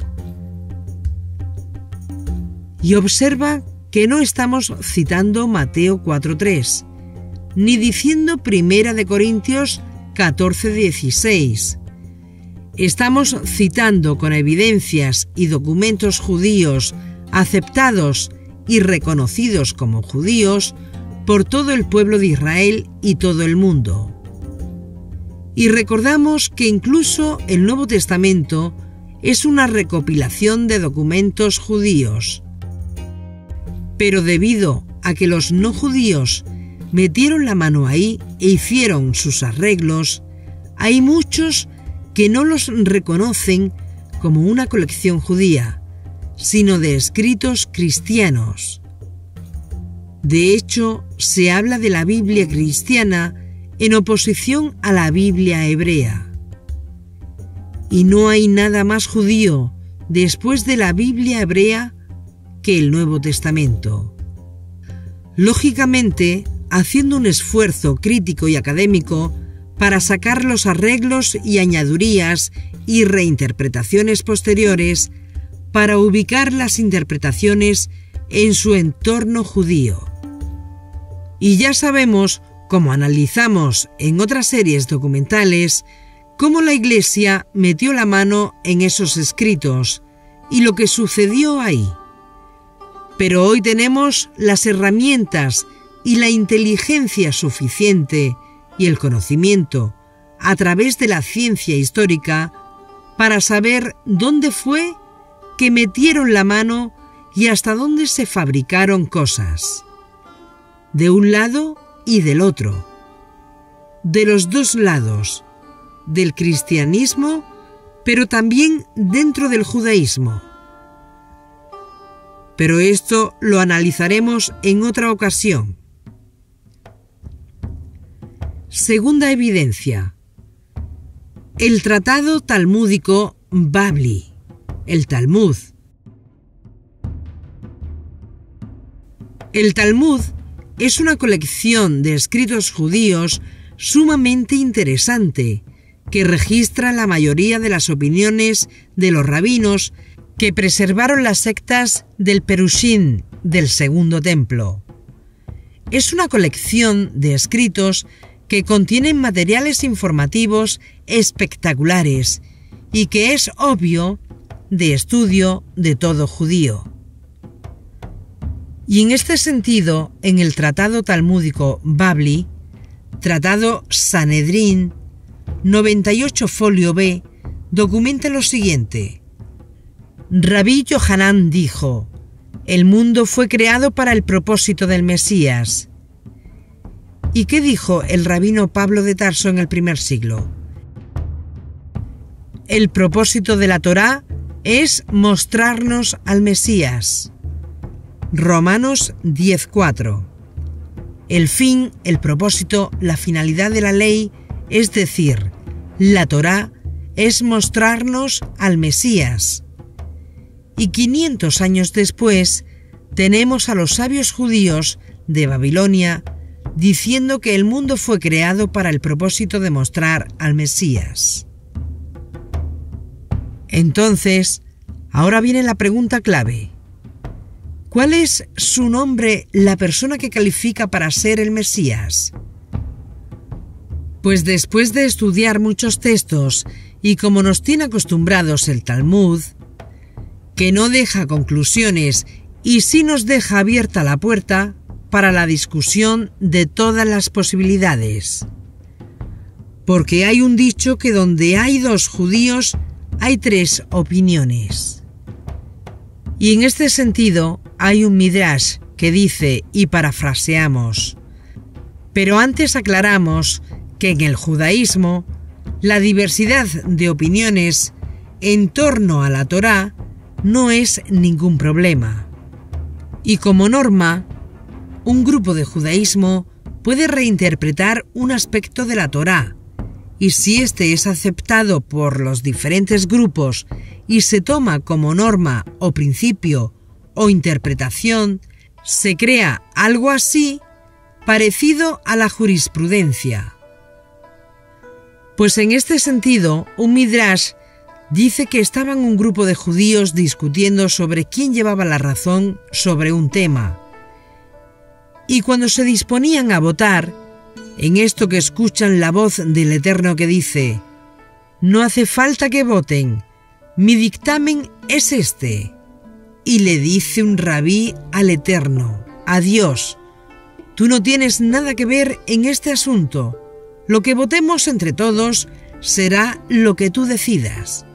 Y observa que no estamos citando Mateo 4:3, ni diciendo 1 de Corintios 14:16. Estamos citando con evidencias y documentos judíos aceptados y reconocidos como judíos por todo el pueblo de Israel y todo el mundo. Y recordamos que incluso el Nuevo Testamento es una recopilación de documentos judíos. Pero debido a que los no judíos metieron la mano ahí e hicieron sus arreglos, hay muchos que no los reconocen como una colección judía, sino de escritos cristianos. De hecho, se habla de la Biblia cristiana en oposición a la Biblia hebrea. Y no hay nada más judío después de la Biblia hebrea que el Nuevo Testamento. Lógicamente, haciendo un esfuerzo crítico y académico para sacar los arreglos y añadidurías y reinterpretaciones posteriores para ubicar las interpretaciones en su entorno judío. Y ya sabemos, como analizamos en otras series documentales, cómo la Iglesia metió la mano en esos escritos y lo que sucedió ahí. Pero hoy tenemos las herramientas y la inteligencia suficiente y el conocimiento a través de la ciencia histórica para saber dónde fue que metieron la mano y hasta dónde se fabricaron cosas, de un lado y del otro, de los dos lados, del cristianismo, pero también dentro del judaísmo. Pero esto lo analizaremos en otra ocasión. Segunda evidencia. El tratado talmúdico Babli, el Talmud. El Talmud es una colección de escritos judíos sumamente interesante, que registra la mayoría de las opiniones de los rabinos que preservaron las sectas del Perushim del Segundo Templo. Es una colección de escritos que contienen materiales informativos espectaculares y que es obvio de estudio de todo judío. Y en este sentido, en el tratado talmúdico Babli, tratado Sanedrín, 98 folio B, documenta lo siguiente. Rabí Yohanan dijo: el mundo fue creado para el propósito del Mesías. ¿Y qué dijo el rabino Pablo de Tarso en el primer siglo? El propósito de la Torá es mostrarnos al Mesías. Romanos 10:4. El fin, el propósito, la finalidad de la ley, es decir, la Torá, es mostrarnos al Mesías. Y 500 años después, tenemos a los sabios judíos de Babilonia diciendo que el mundo fue creado para el propósito de mostrar al Mesías. Entonces, ahora viene la pregunta clave. ¿Cuál es su nombre, la persona que califica para ser el Mesías? Pues después de estudiar muchos textos y como nos tiene acostumbrados el Talmud, que no deja conclusiones y sí nos deja abierta la puerta para la discusión de todas las posibilidades. Porque hay un dicho que donde hay dos judíos hay tres opiniones. Y en este sentido hay un midrash que dice, y parafraseamos, pero antes aclaramos que en el judaísmo la diversidad de opiniones en torno a la Torá no es ningún problema. Y como norma, un grupo de judaísmo puede reinterpretar un aspecto de la Torá, y si éste es aceptado por los diferentes grupos y se toma como norma o principio o interpretación, se crea algo así parecido a la jurisprudencia. Pues en este sentido, un midrash dice que estaban un grupo de judíos discutiendo sobre quién llevaba la razón sobre un tema. Y cuando se disponían a votar, en esto que escuchan la voz del Eterno que dice: no hace falta que voten, mi dictamen es este. Y le dice un rabí al Eterno, a Dios: tú no tienes nada que ver en este asunto, lo que votemos entre todos será lo que tú decidas.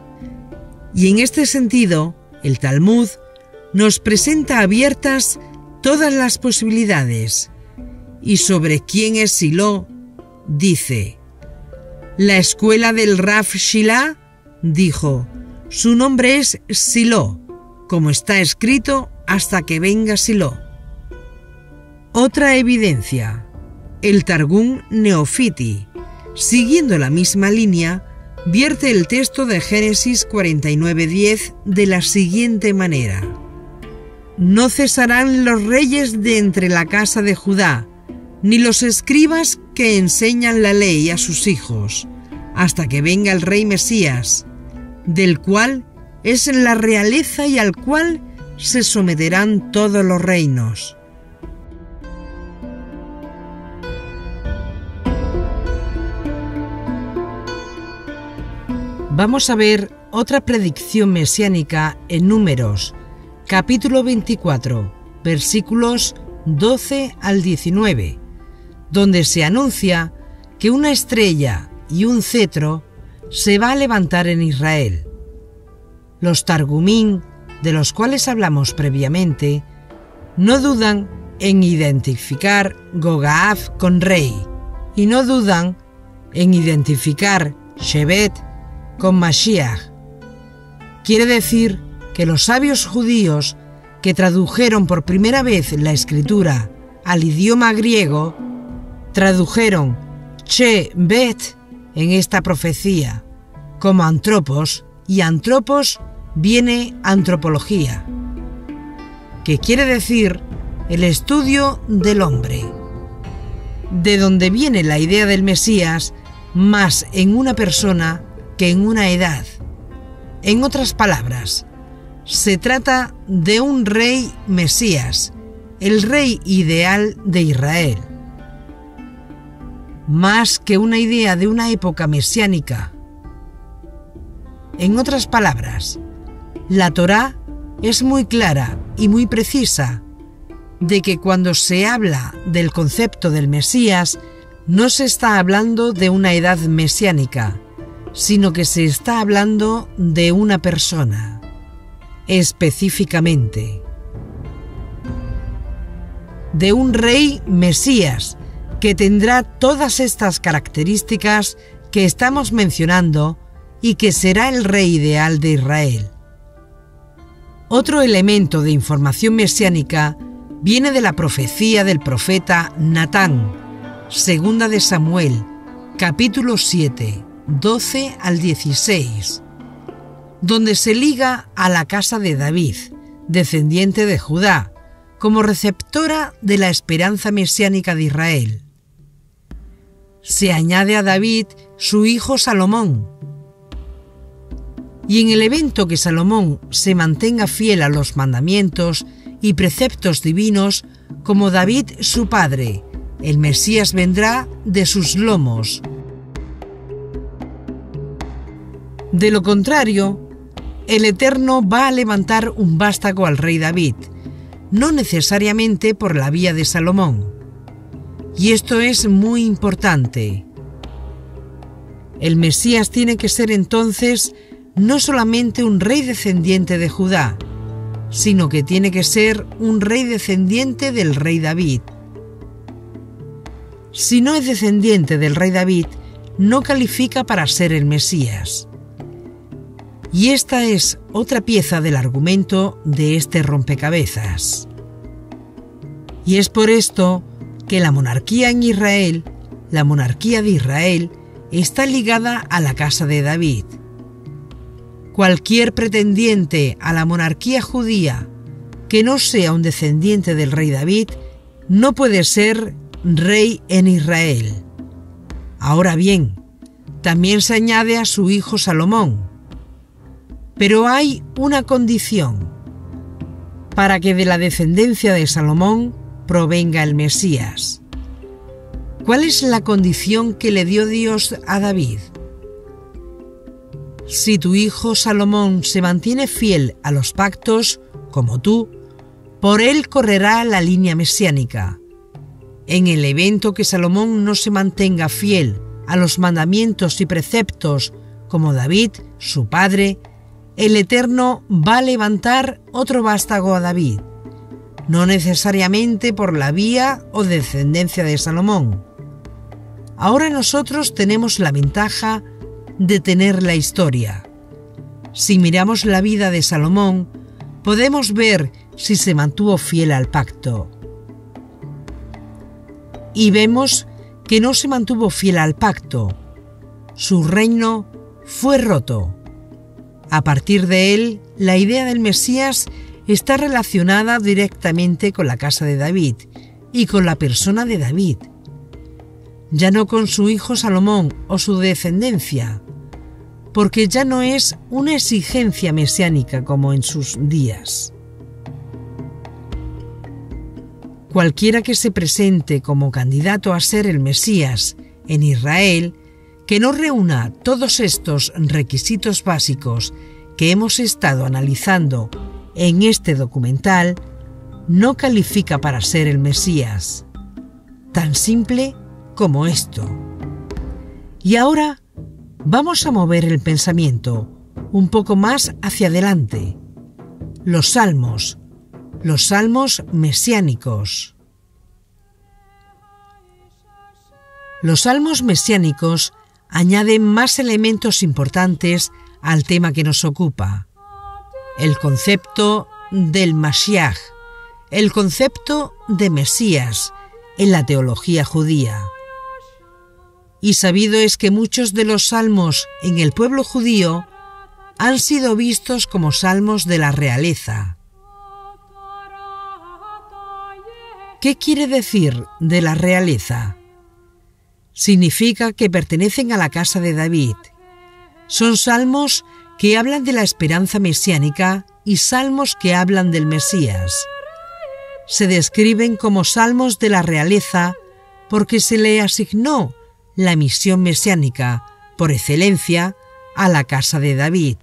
Y en este sentido, el Talmud nos presenta abiertas todas las posibilidades. Y sobre quién es Siló, dice: la escuela del Rav Shilá dijo: su nombre es Siló, como está escrito, hasta que venga Siló. Otra evidencia, el Targum Neofiti, siguiendo la misma línea, vierte el texto de Génesis 49:10 de la siguiente manera: no cesarán los reyes de entre la casa de Judá, ni los escribas que enseñan la ley a sus hijos, hasta que venga el rey Mesías, del cual es la realeza y al cual se someterán todos los reinos. Vamos a ver otra predicción mesiánica en Números, capítulo 24, versículos 12 al 19, donde se anuncia que una estrella y un cetro se va a levantar en Israel. Los Targumín de los cuales hablamos previamente, no dudan en identificar Gogaath con rey y no dudan en identificar Shevet con Mashiach. Quiere decir que los sabios judíos que tradujeron por primera vez la escritura al idioma griego, tradujeron Shevet en esta profecía como antropos, y antropos viene antropología, que quiere decir el estudio del hombre, de donde viene la idea del Mesías más en una persona que en una edad. En otras palabras, se trata de un rey Mesías, el rey ideal de Israel, más que una idea de una época mesiánica. En otras palabras, la Torá es muy clara y muy precisa de que cuando se habla del concepto del Mesías, no se está hablando de una edad mesiánica, sino que se está hablando de una persona, específicamente, de un rey Mesías que tendrá todas estas características que estamos mencionando y que será el rey ideal de Israel. Otro elemento de información mesiánica viene de la profecía del profeta Natán, segunda de Samuel, capítulo 7, 12 al 16, donde se liga a la casa de David, descendiente de Judá, como receptora de la esperanza mesiánica de Israel. Se añade a David su hijo Salomón, y en el evento que Salomón se mantenga fiel a los mandamientos y preceptos divinos, como David su padre, el Mesías vendrá de sus lomos. De lo contrario, el Eterno va a levantar un vástago al rey David, no necesariamente por la vía de Salomón. Y esto es muy importante. El Mesías tiene que ser entonces no solamente un rey descendiente de Judá, sino que tiene que ser un rey descendiente del rey David. Si no es descendiente del rey David, no califica para ser el Mesías. Y esta es otra pieza del argumento de este rompecabezas. Y es por esto que la monarquía en Israel, la monarquía de Israel, está ligada a la casa de David. Cualquier pretendiente a la monarquía judía que no sea un descendiente del rey David no puede ser rey en Israel. Ahora bien, también se añade a su hijo Salomón. Pero hay una condición: para que de la descendencia de Salomón provenga el Mesías. ¿Cuál es la condición que le dio Dios a David? Si tu hijo Salomón se mantiene fiel a los pactos, como tú, por él correrá la línea mesiánica. En el evento que Salomón no se mantenga fiel a los mandamientos y preceptos, como David, su padre, el Eterno va a levantar otro vástago a David, no necesariamente por la vía o descendencia de Salomón. Ahora nosotros tenemos la ventaja de tener la historia. Si miramos la vida de Salomón, podemos ver si se mantuvo fiel al pacto. Y vemos que no se mantuvo fiel al pacto. Su reino fue roto. A partir de él, la idea del Mesías está relacionada directamente con la casa de David y con la persona de David, ya no con su hijo Salomón o su descendencia, porque ya no es una exigencia mesiánica como en sus días. Cualquiera que se presente como candidato a ser el Mesías en Israel, que no reúna todos estos requisitos básicos que hemos estado analizando en este documental, no califica para ser el Mesías. Tan simple como esto. Y ahora vamos a mover el pensamiento un poco más hacia adelante. los salmos mesiánicos. Los salmos mesiánicos añaden más elementos importantes al tema que nos ocupa: el concepto del Mashiach, el concepto de Mesías en la teología judía. Y sabido es que muchos de los salmos en el pueblo judío han sido vistos como salmos de la realeza. ¿Qué quiere decir de la realeza? Significa que pertenecen a la casa de David. Son salmos que hablan de la esperanza mesiánica y salmos que hablan del Mesías. Se describen como salmos de la realeza porque se le asignó la misión mesiánica por excelencia a la casa de David.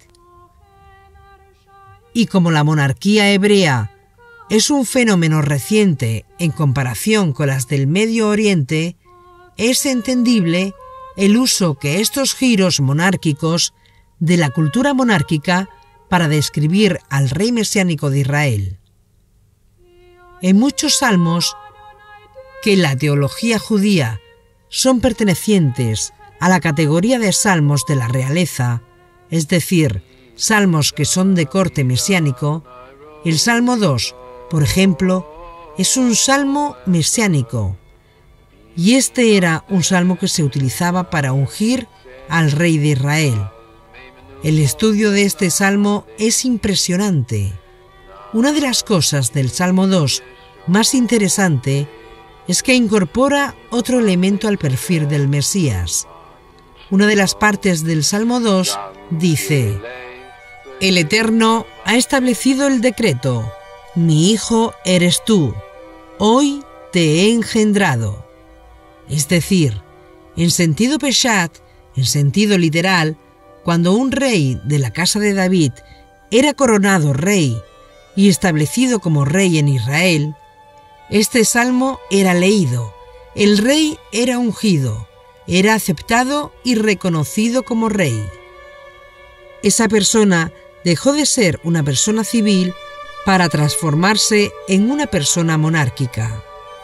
Y como la monarquía hebrea es un fenómeno reciente en comparación con las del Medio Oriente, es entendible el uso que estos giros monárquicos de la cultura monárquica para describir al rey mesiánico de Israel. En muchos salmos que en la teología judía son pertenecientes a la categoría de salmos de la realeza, es decir, salmos que son de corte mesiánico, el Salmo 2, por ejemplo, es un salmo mesiánico, y este era un salmo que se utilizaba para ungir al rey de Israel. El estudio de este salmo es impresionante. Una de las cosas del Salmo 2 más interesante es que incorpora otro elemento al perfil del Mesías. Una de las partes del Salmo 2 dice: El Eterno ha establecido el decreto, mi hijo eres tú, hoy te he engendrado. Es decir, en sentido peshat, en sentido literal, cuando un rey de la casa de David era coronado rey y establecido como rey en Israel, este salmo era leído, el rey era ungido, era aceptado y reconocido como rey. Esa persona dejó de ser una persona civil para transformarse en una persona monárquica.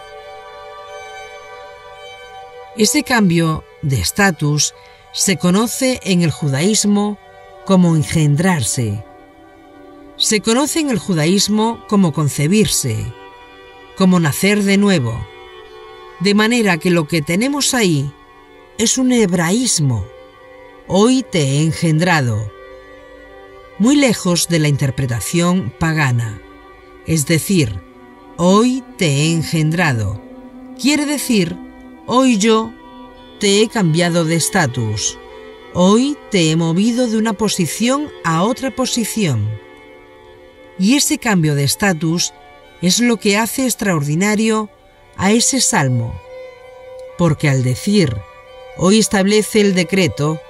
Ese cambio de estatus se conoce en el judaísmo como engendrarse. Se conoce en el judaísmo como concebirse, como nacer de nuevo. De manera que lo que tenemos ahí es un hebraísmo. Hoy te he engendrado. Muy lejos de la interpretación pagana. Es decir, hoy te he engendrado. Quiere decir, hoy yo te he cambiado de estatus. Hoy te he movido de una posición a otra posición. Y ese cambio de estatus es lo que hace extraordinario a ese salmo, porque al decir, hoy establece el decreto,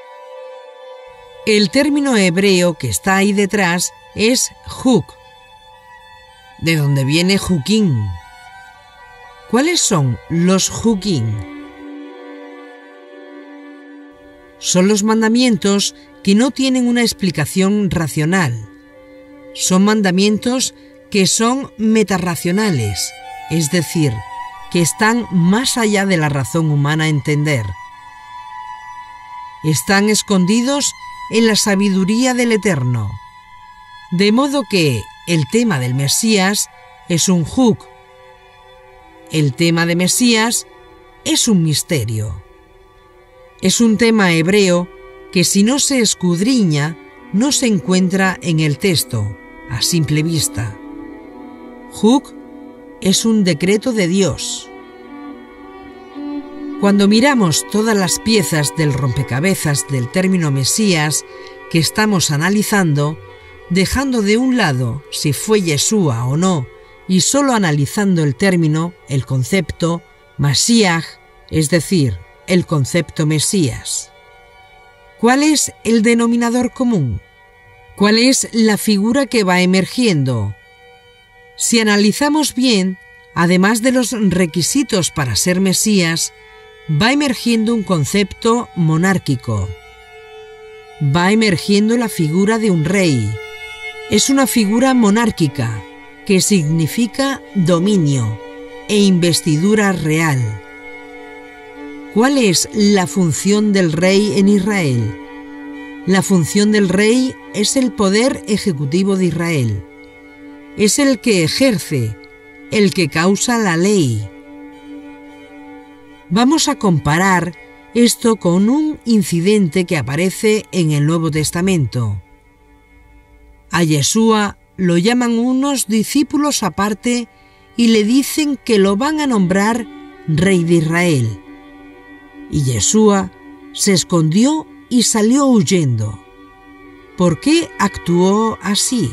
el término hebreo que está ahí detrás es juk, de donde viene jukim. ¿Cuáles son los jukim? Son los mandamientos que no tienen una explicación racional. Son mandamientos que son metarracionales, es decir, que están más allá de la razón humana a entender. Están escondidos en la sabiduría del Eterno. De modo que el tema del Mesías es un juk. El tema de Mesías es un misterio. Es un tema hebreo que si no se escudriña, no se encuentra en el texto, a simple vista. Juk es un decreto de Dios. Cuando miramos todas las piezas del rompecabezas del término Mesías que estamos analizando, dejando de un lado si fue Yeshua o no, y solo analizando el término, el concepto, Mashiach, es decir, el concepto Mesías. ¿Cuál es el denominador común? ¿Cuál es la figura que va emergiendo? Si analizamos bien, además de los requisitos para ser Mesías, va emergiendo un concepto monárquico. Va emergiendo la figura de un rey, Es una figura monárquica que significa dominio e investidura real. ¿Cuál es la función del rey en Israel? La función del rey es el poder ejecutivo de Israel. Es el que ejerce, el que causa la ley. Vamos a comparar esto con un incidente que aparece en el Nuevo Testamento. A Yeshua lo llaman unos discípulos aparte y le dicen que lo van a nombrar rey de Israel. Y Yeshua se escondió y salió huyendo. ¿Por qué actuó así?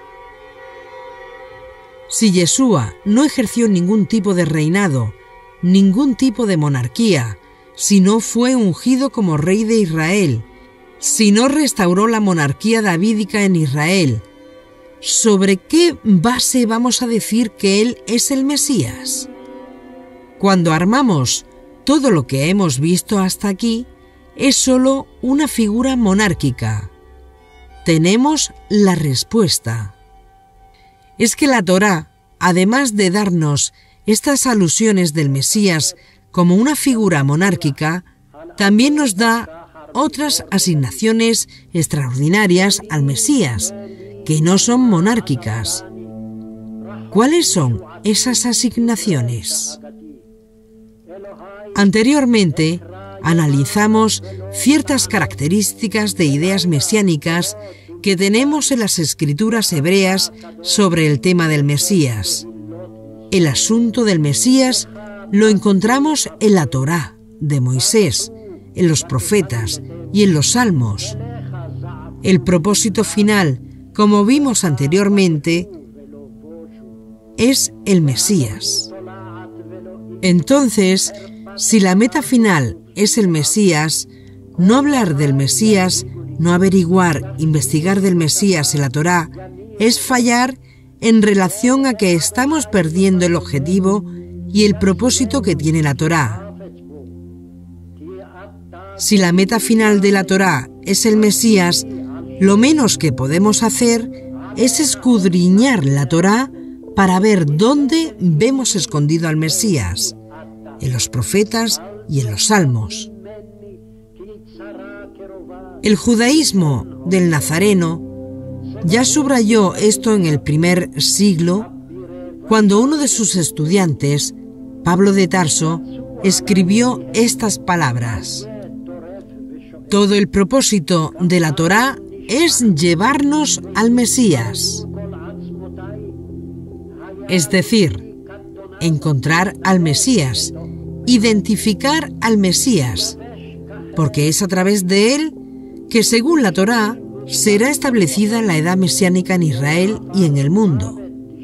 Si Yeshua no ejerció ningún tipo de reinado, ningún tipo de monarquía, si no fue ungido como rey de Israel, si no restauró la monarquía davídica en Israel, ¿sobre qué base vamos a decir que Él es el Mesías? Cuando armamos todo lo que hemos visto hasta aquí, es solo una figura monárquica. Tenemos la respuesta. Es que la Torá, además de darnos estas alusiones del Mesías como una figura monárquica, también nos da otras asignaciones extraordinarias al Mesías, que no son monárquicas. ¿Cuáles son esas asignaciones? Anteriormente, analizamos ciertas características de ideas mesiánicas que tenemos en las escrituras hebreas sobre el tema del Mesías. El asunto del Mesías lo encontramos en la Torá de Moisés, en los profetas y en los salmos. El propósito final, como vimos anteriormente, es el Mesías. Entonces, si la meta final es el Mesías, no hablar del Mesías, no averiguar, investigar del Mesías en la Torá, es fallar en relación a que estamos perdiendo el objetivo y el propósito que tiene la Torá. Si la meta final de la Torá es el Mesías, lo menos que podemos hacer es escudriñar la Torá para ver dónde vemos escondido al Mesías, en los profetas y en los salmos. El judaísmo del Nazareno ya subrayó esto en el primer siglo, cuando uno de sus estudiantes, Pablo de Tarso, escribió estas palabras: todo el propósito de la Torá es llevarnos al Mesías. Es decir, encontrar al Mesías, identificar al Mesías, porque es a través de él que, según la Torá, será establecida la edad mesiánica en Israel y en el mundo.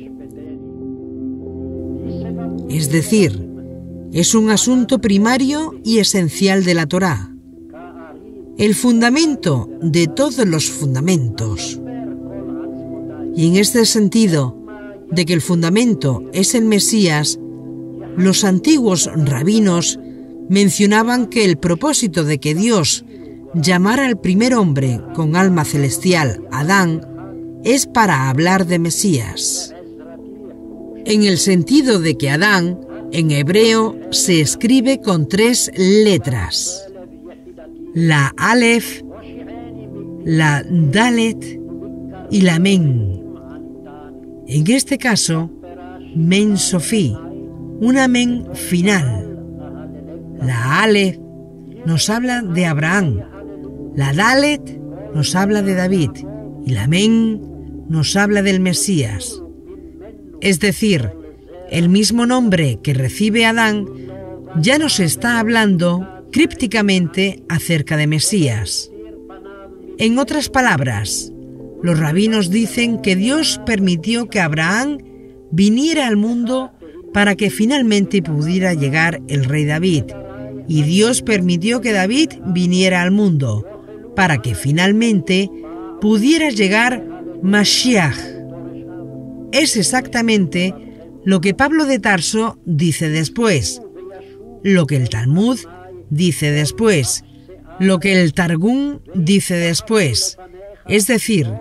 Es decir, es un asunto primario y esencial de la Torá, el fundamento de todos los fundamentos. Y en este sentido, de que el fundamento es el Mesías, los antiguos rabinos mencionaban que el propósito de que Dios llamara al primer hombre con alma celestial, Adán, es para hablar de Mesías. En el sentido de que Adán, en hebreo, se escribe con 3 letras: la Aleph, la Dalet y la Men. En este caso, Men Sofí, una Men final. La Aleph nos habla de Abraham, la Dalet nos habla de David y la Men nos habla del Mesías. Es decir, el mismo nombre que recibe Adán ya nos está hablando crípticamente acerca de Mesías. En otras palabras, los rabinos dicen que Dios permitió que Abraham viniera al mundo para que finalmente pudiera llegar el rey David, y Dios permitió que David viniera al mundo para que finalmente pudiera llegar Mashiach. Es exactamente lo que Pablo de Tarso dice después, lo que el Talmud dice después, lo que el Targum dice después, es decir,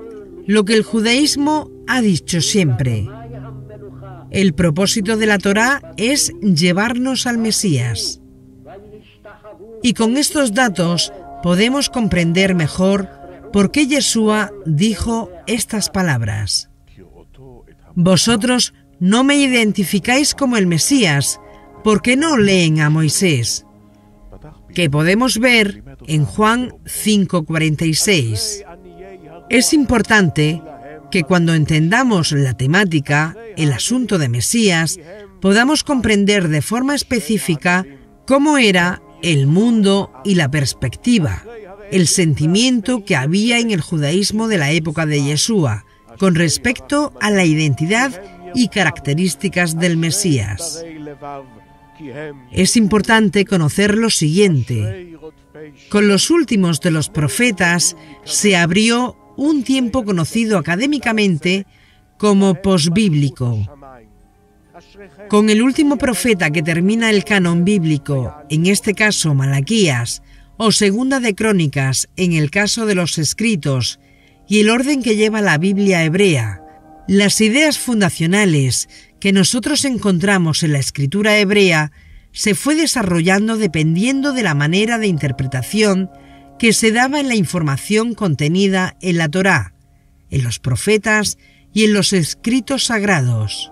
lo que el judaísmo ha dicho siempre. El propósito de la Torá es llevarnos al Mesías. Y con estos datos podemos comprender mejor por qué Yeshua dijo estas palabras. Vosotros no me identificáis como el Mesías, porque no leen a Moisés, que podemos ver en Juan 5:46. Es importante que cuando entendamos la temática, el asunto de Mesías, podamos comprender de forma específica cómo era el mundo y la perspectiva, el sentimiento que había en el judaísmo de la época de Yeshua con respecto a la identidad y características del Mesías. Es importante conocer lo siguiente. Con los últimos de los profetas se abrió un tiempo conocido académicamente como posbíblico. Con el último profeta que termina el canon bíblico, en este caso Malaquías, o Segunda de Crónicas, en el caso de los escritos, y el orden que lleva la Biblia hebrea, las ideas fundacionales que nosotros encontramos en la escritura hebrea se fue desarrollando dependiendo de la manera de interpretación que se daba en la información contenida en la Torá, en los profetas y en los escritos sagrados.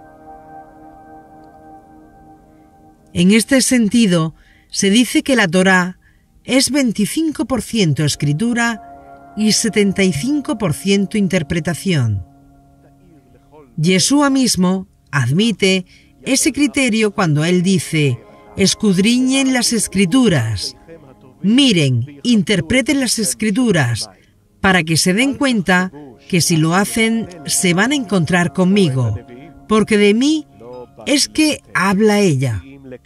En este sentido, se dice que la Torá es 25% escritura y 75% interpretación. Yeshua mismo admite ese criterio cuando él dice: escudriñen las escrituras, miren, interpreten las escrituras, para que se den cuenta que si lo hacen se van a encontrar conmigo, porque de mí es que habla ella.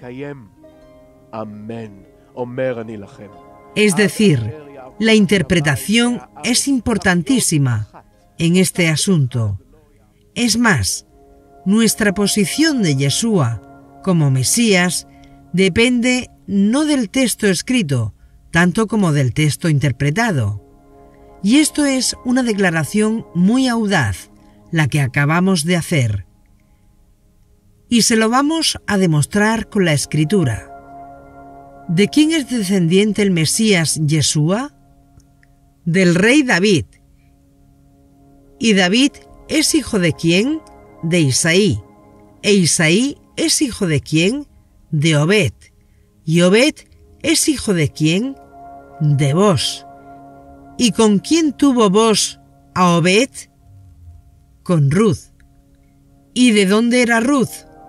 Es decir, la interpretación es importantísima en este asunto. Es más, nuestra posición de Yeshua como Mesías depende no del texto escrito, tanto como del texto interpretado. Y esto es una declaración muy audaz, la que acabamos de hacer. Y se lo vamos a demostrar con la Escritura. ¿De quién es descendiente el Mesías Yeshua? Del rey David. ¿Y David es hijo de quién? De Isaí. ¿E Isaí es hijo de quién? De Obed. ¿Y Obed es hijo de quién? De Bos. ¿Y con quién tuvo Bos a Obed? Con Ruth. ¿Y de dónde era Ruth?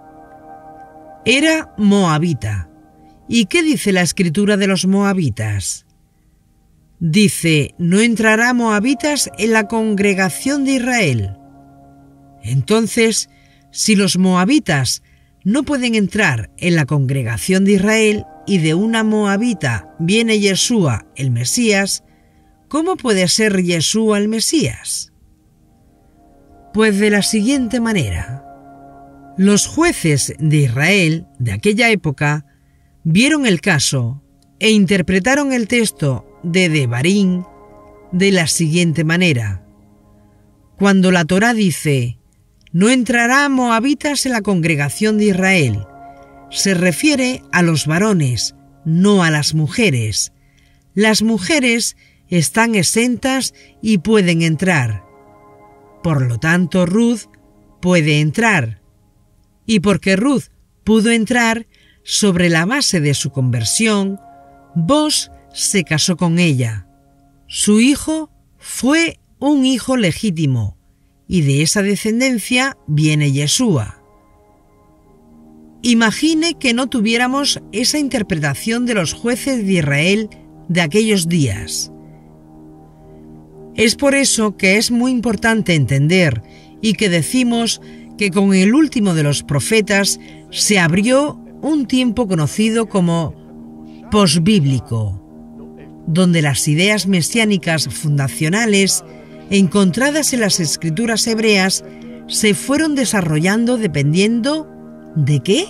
Era moabita. ¿Y qué dice la escritura de los moabitas? Dice: no entrará moabitas en la congregación de Israel. Entonces, si los moabitas no pueden entrar en la congregación de Israel y de una moabita viene Yeshua, el Mesías, ¿cómo puede ser Yeshua el Mesías? Pues de la siguiente manera. Los jueces de Israel de aquella época vieron el caso e interpretaron el texto de Devarim de la siguiente manera. Cuando la Torá dice: no entrará moabitas en la congregación de Israel, se refiere a los varones, no a las mujeres. Las mujeres están exentas y pueden entrar. Por lo tanto, Ruth puede entrar. Y porque Ruth pudo entrar, sobre la base de su conversión, Bos se casó con ella. Su hijo fue un hijo legítimo, y de esa descendencia viene Yeshua. Imagine que no tuviéramos esa interpretación de los jueces de Israel de aquellos días. Es por eso que es muy importante entender y que decimos que con el último de los profetas se abrió un tiempo conocido como posbíblico, donde las ideas mesiánicas fundacionales encontradas en las escrituras hebreas se fueron desarrollando dependiendo ¿de qué?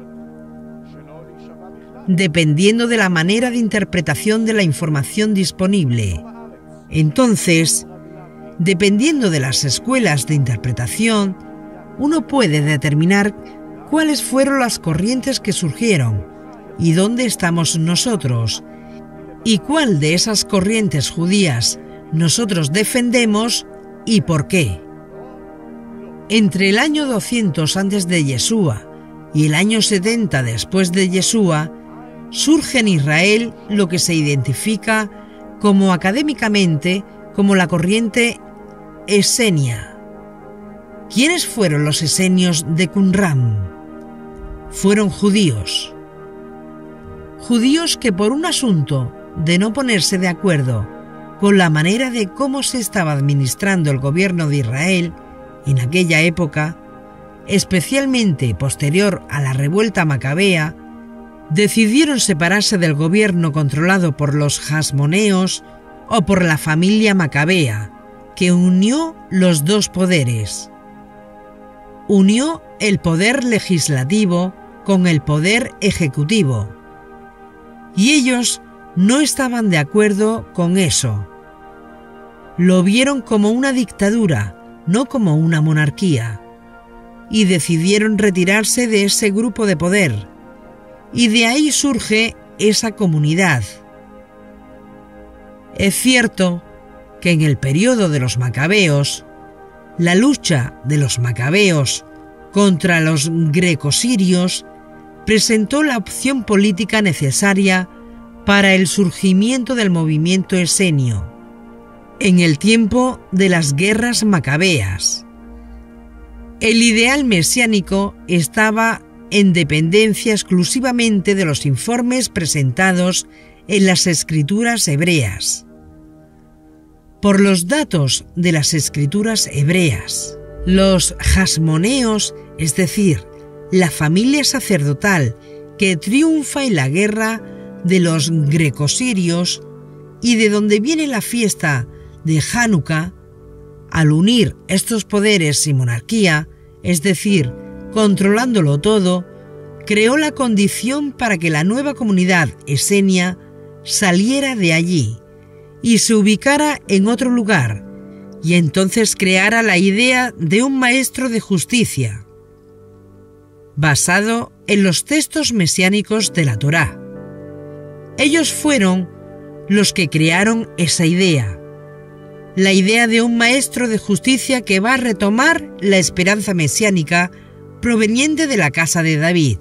Dependiendo de la manera de interpretación de la información disponible. Entonces, Dependiendo de las escuelas de interpretación, uno puede determinar cuáles fueron las corrientes que surgieron y dónde estamos nosotros, y cuál de esas corrientes judías nosotros defendemos y por qué. Entre el año 200 antes de Yeshua y el año 70 después de Yeshua, surge en Israel lo que se identifica como académicamente como la corriente esenia. ¿Quiénes fueron los esenios de Qumran? Fueron judíos. Judíos que por un asunto de no ponerse de acuerdo con la manera de cómo se estaba administrando el gobierno de Israel en aquella época, especialmente posterior a la revuelta macabea, decidieron separarse del gobierno controlado por los hasmoneos o por la familia macabea, que unió los dos poderes. Unió el poder legislativo con el poder ejecutivo. Y ellos no estaban de acuerdo con eso. Lo vieron como una dictadura, no como una monarquía, y decidieron retirarse de ese grupo de poder, y de ahí surge esa comunidad. Es cierto que en el periodo de los macabeos, la lucha de los macabeos contra los grecosirios presentó la opción política necesaria para el surgimiento del movimiento esenio, en el tiempo de las guerras macabeas. El ideal mesiánico estaba en dependencia exclusivamente de los informes presentados en las escrituras hebreas. Por los datos de las escrituras hebreas, los hasmoneos, es decir, la familia sacerdotal que triunfa en la guerra de los grecosirios y de donde viene la fiesta de Hanukkah, al unir estos poderes y monarquía, es decir, controlándolo todo, creó la condición para que la nueva comunidad esenia saliera de allí y se ubicara en otro lugar, y entonces creara la idea de un maestro de justicia, basado en los textos mesiánicos de la Torá. Ellos fueron los que crearon esa idea, la idea de un maestro de justicia que va a retomar la esperanza mesiánica proveniente de la casa de David.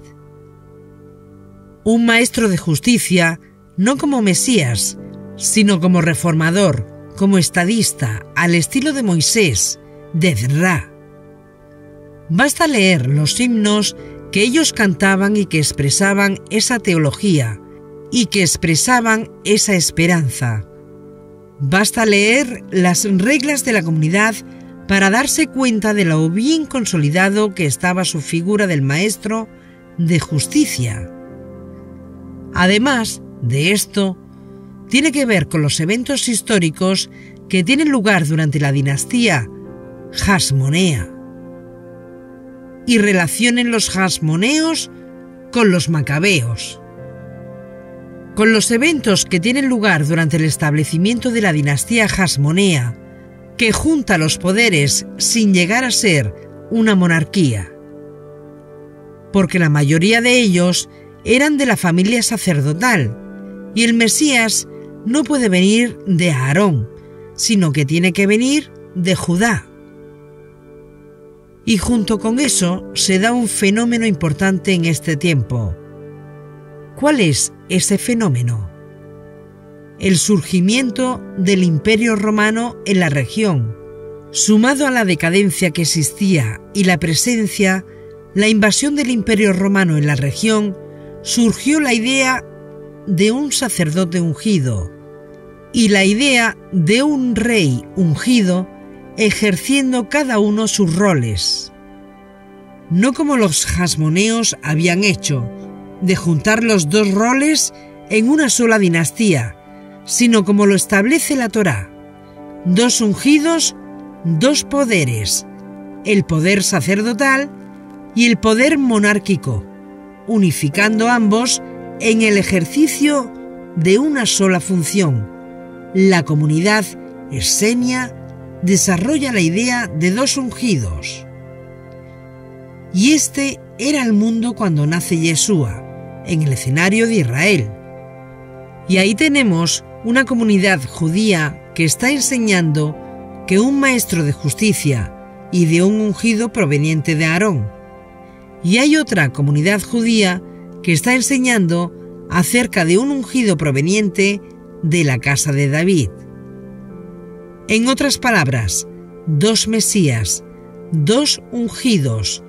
Un maestro de justicia no como Mesías, sino como reformador, como estadista, al estilo de Moisés, de Ezra. Basta leer los himnos que ellos cantaban y que expresaban esa teología y que expresaban esa esperanza. Basta leer las reglas de la comunidad para darse cuenta de lo bien consolidado que estaba su figura del maestro de justicia. Además de esto, tiene que ver con los eventos históricos que tienen lugar durante la dinastía hasmonea y relacionen los hasmoneos con los macabeos. Con los eventos que tienen lugar durante el establecimiento de la dinastía hasmonea, que junta los poderes sin llegar a ser una monarquía, porque la mayoría de ellos eran de la familia sacerdotal, y el Mesías no puede venir de Aarón, sino que tiene que venir de Judá. Y junto con eso se da un fenómeno importante en este tiempo. ¿Cuál es ese fenómeno? El surgimiento del Imperio Romano en la región, sumado a la decadencia que existía y la presencia, la invasión del Imperio Romano en la región, surgió la idea de un sacerdote ungido y la idea de un rey ungido ejerciendo cada uno sus roles. No como los hasmoneos habían hecho, de juntar los dos roles en una sola dinastía, sino como lo establece la Torá: dos ungidos, dos poderes, el poder sacerdotal y el poder monárquico, unificando ambos en el ejercicio de una sola función, la comunidad esenia desarrolla la idea de dos ungidos. Y este era el mundo cuando nace Yeshua, en el escenario de Israel. Y ahí tenemos una comunidad judía que está enseñando que un maestro de justicia y de un ungido proveniente de Aarón. Y hay otra comunidad judía que está enseñando acerca de un ungido proveniente de la casa de David. En otras palabras, dos Mesías, dos ungidos.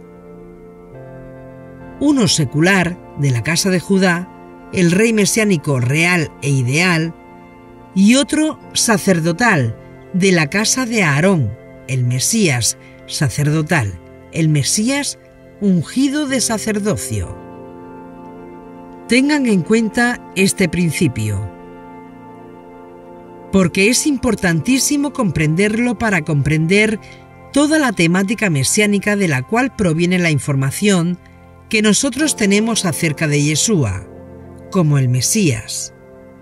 Uno secular, de la casa de Judá, el rey mesiánico real e ideal, y otro sacerdotal, de la casa de Aarón, el Mesías sacerdotal, el Mesías ungido de sacerdocio. Tengan en cuenta este principio, porque es importantísimo comprenderlo para comprender toda la temática mesiánica de la cual proviene la información que nosotros tenemos acerca de Yeshua, como el Mesías.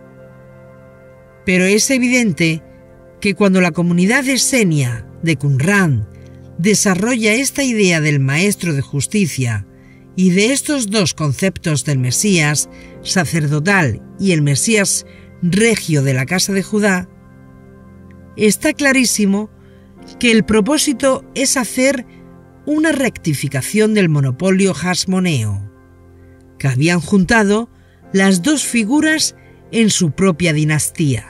Pero es evidente que cuando la comunidad esenia de Qumran desarrolla esta idea del Maestro de Justicia y de estos dos conceptos del Mesías sacerdotal y el Mesías regio de la casa de Judá, está clarísimo que el propósito es hacer una rectificación del monopolio hasmoneo, que habían juntado las dos figuras en su propia dinastía.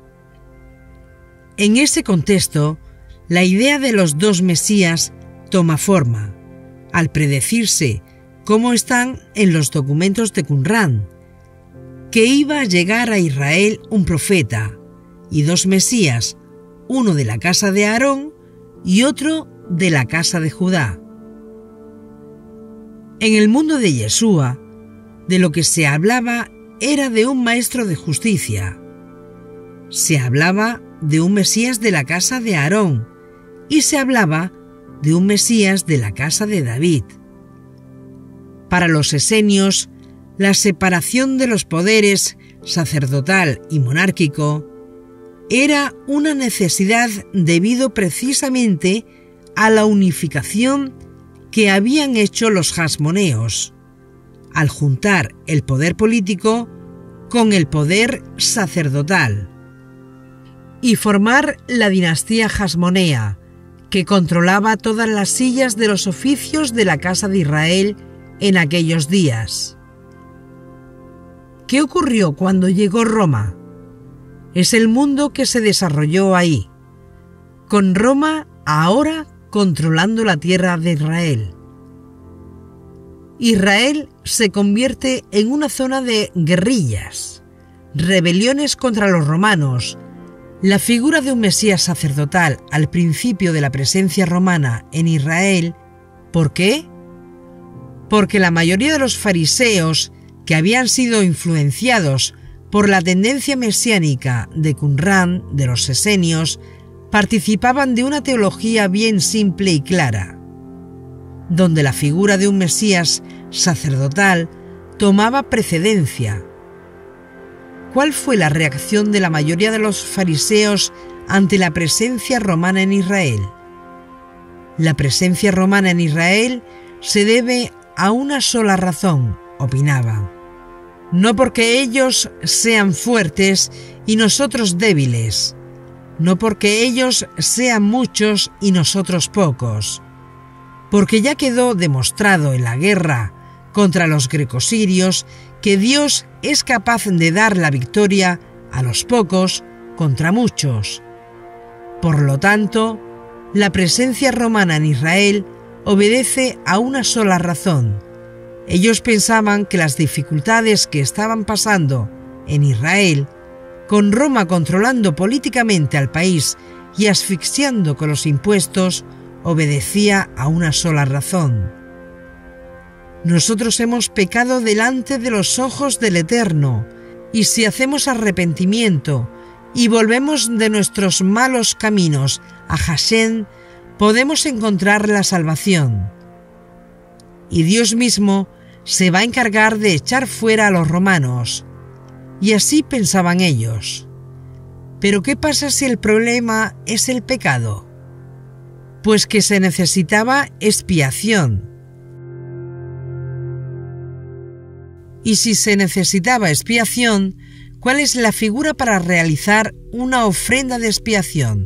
En ese contexto, la idea de los dos Mesías toma forma, al predecirse, como están en los documentos de Qumran, que iba a llegar a Israel un profeta y dos Mesías, uno de la casa de Aarón y otro de la casa de Judá. En el mundo de Yeshua, de lo que se hablaba era de un maestro de justicia. Se hablaba de un Mesías de la casa de Aarón y se hablaba de un Mesías de la casa de David. Para los esenios, la separación de los poderes sacerdotal y monárquico era una necesidad debido precisamente a la unificación que habían hecho los hasmoneos, al juntar el poder político con el poder sacerdotal, y formar la dinastía hasmonea, que controlaba todas las sillas de los oficios de la casa de Israel en aquellos días. ¿Qué ocurrió cuando llegó Roma? Es el mundo que se desarrolló ahí, con Roma ahora controlando la tierra de Israel. Israel se convierte en una zona de guerrillas, rebeliones contra los romanos. La figura de un Mesías sacerdotal al principio de la presencia romana en Israel. ¿Por qué? Porque la mayoría de los fariseos, que habían sido influenciados por la tendencia mesiánica de Qumran, de los esenios, participaban de una teología bien simple y clara, donde la figura de un Mesías sacerdotal tomaba precedencia. ¿Cuál fue la reacción de la mayoría de los fariseos ante la presencia romana en Israel? La presencia romana en Israel se debe a una sola razón, opinaban. No porque ellos sean fuertes y nosotros débiles, no porque ellos sean muchos y nosotros pocos, porque ya quedó demostrado en la guerra contra los grecosirios que Dios es capaz de dar la victoria a los pocos contra muchos. Por lo tanto, la presencia romana en Israel obedece a una sola razón. Ellos pensaban que las dificultades que estaban pasando en Israel, con Roma controlando políticamente al país y asfixiando con los impuestos, obedecía a una sola razón. Nosotros hemos pecado delante de los ojos del Eterno, y si hacemos arrepentimiento y volvemos de nuestros malos caminos a Hashem, podemos encontrar la salvación. Y Dios mismo se va a encargar de echar fuera a los romanos. Y así pensaban ellos. Pero ¿qué pasa si el problema es el pecado? pues que se necesitaba expiación. Y si se necesitaba expiación, ¿cuál es la figura para realizar una ofrenda de expiación?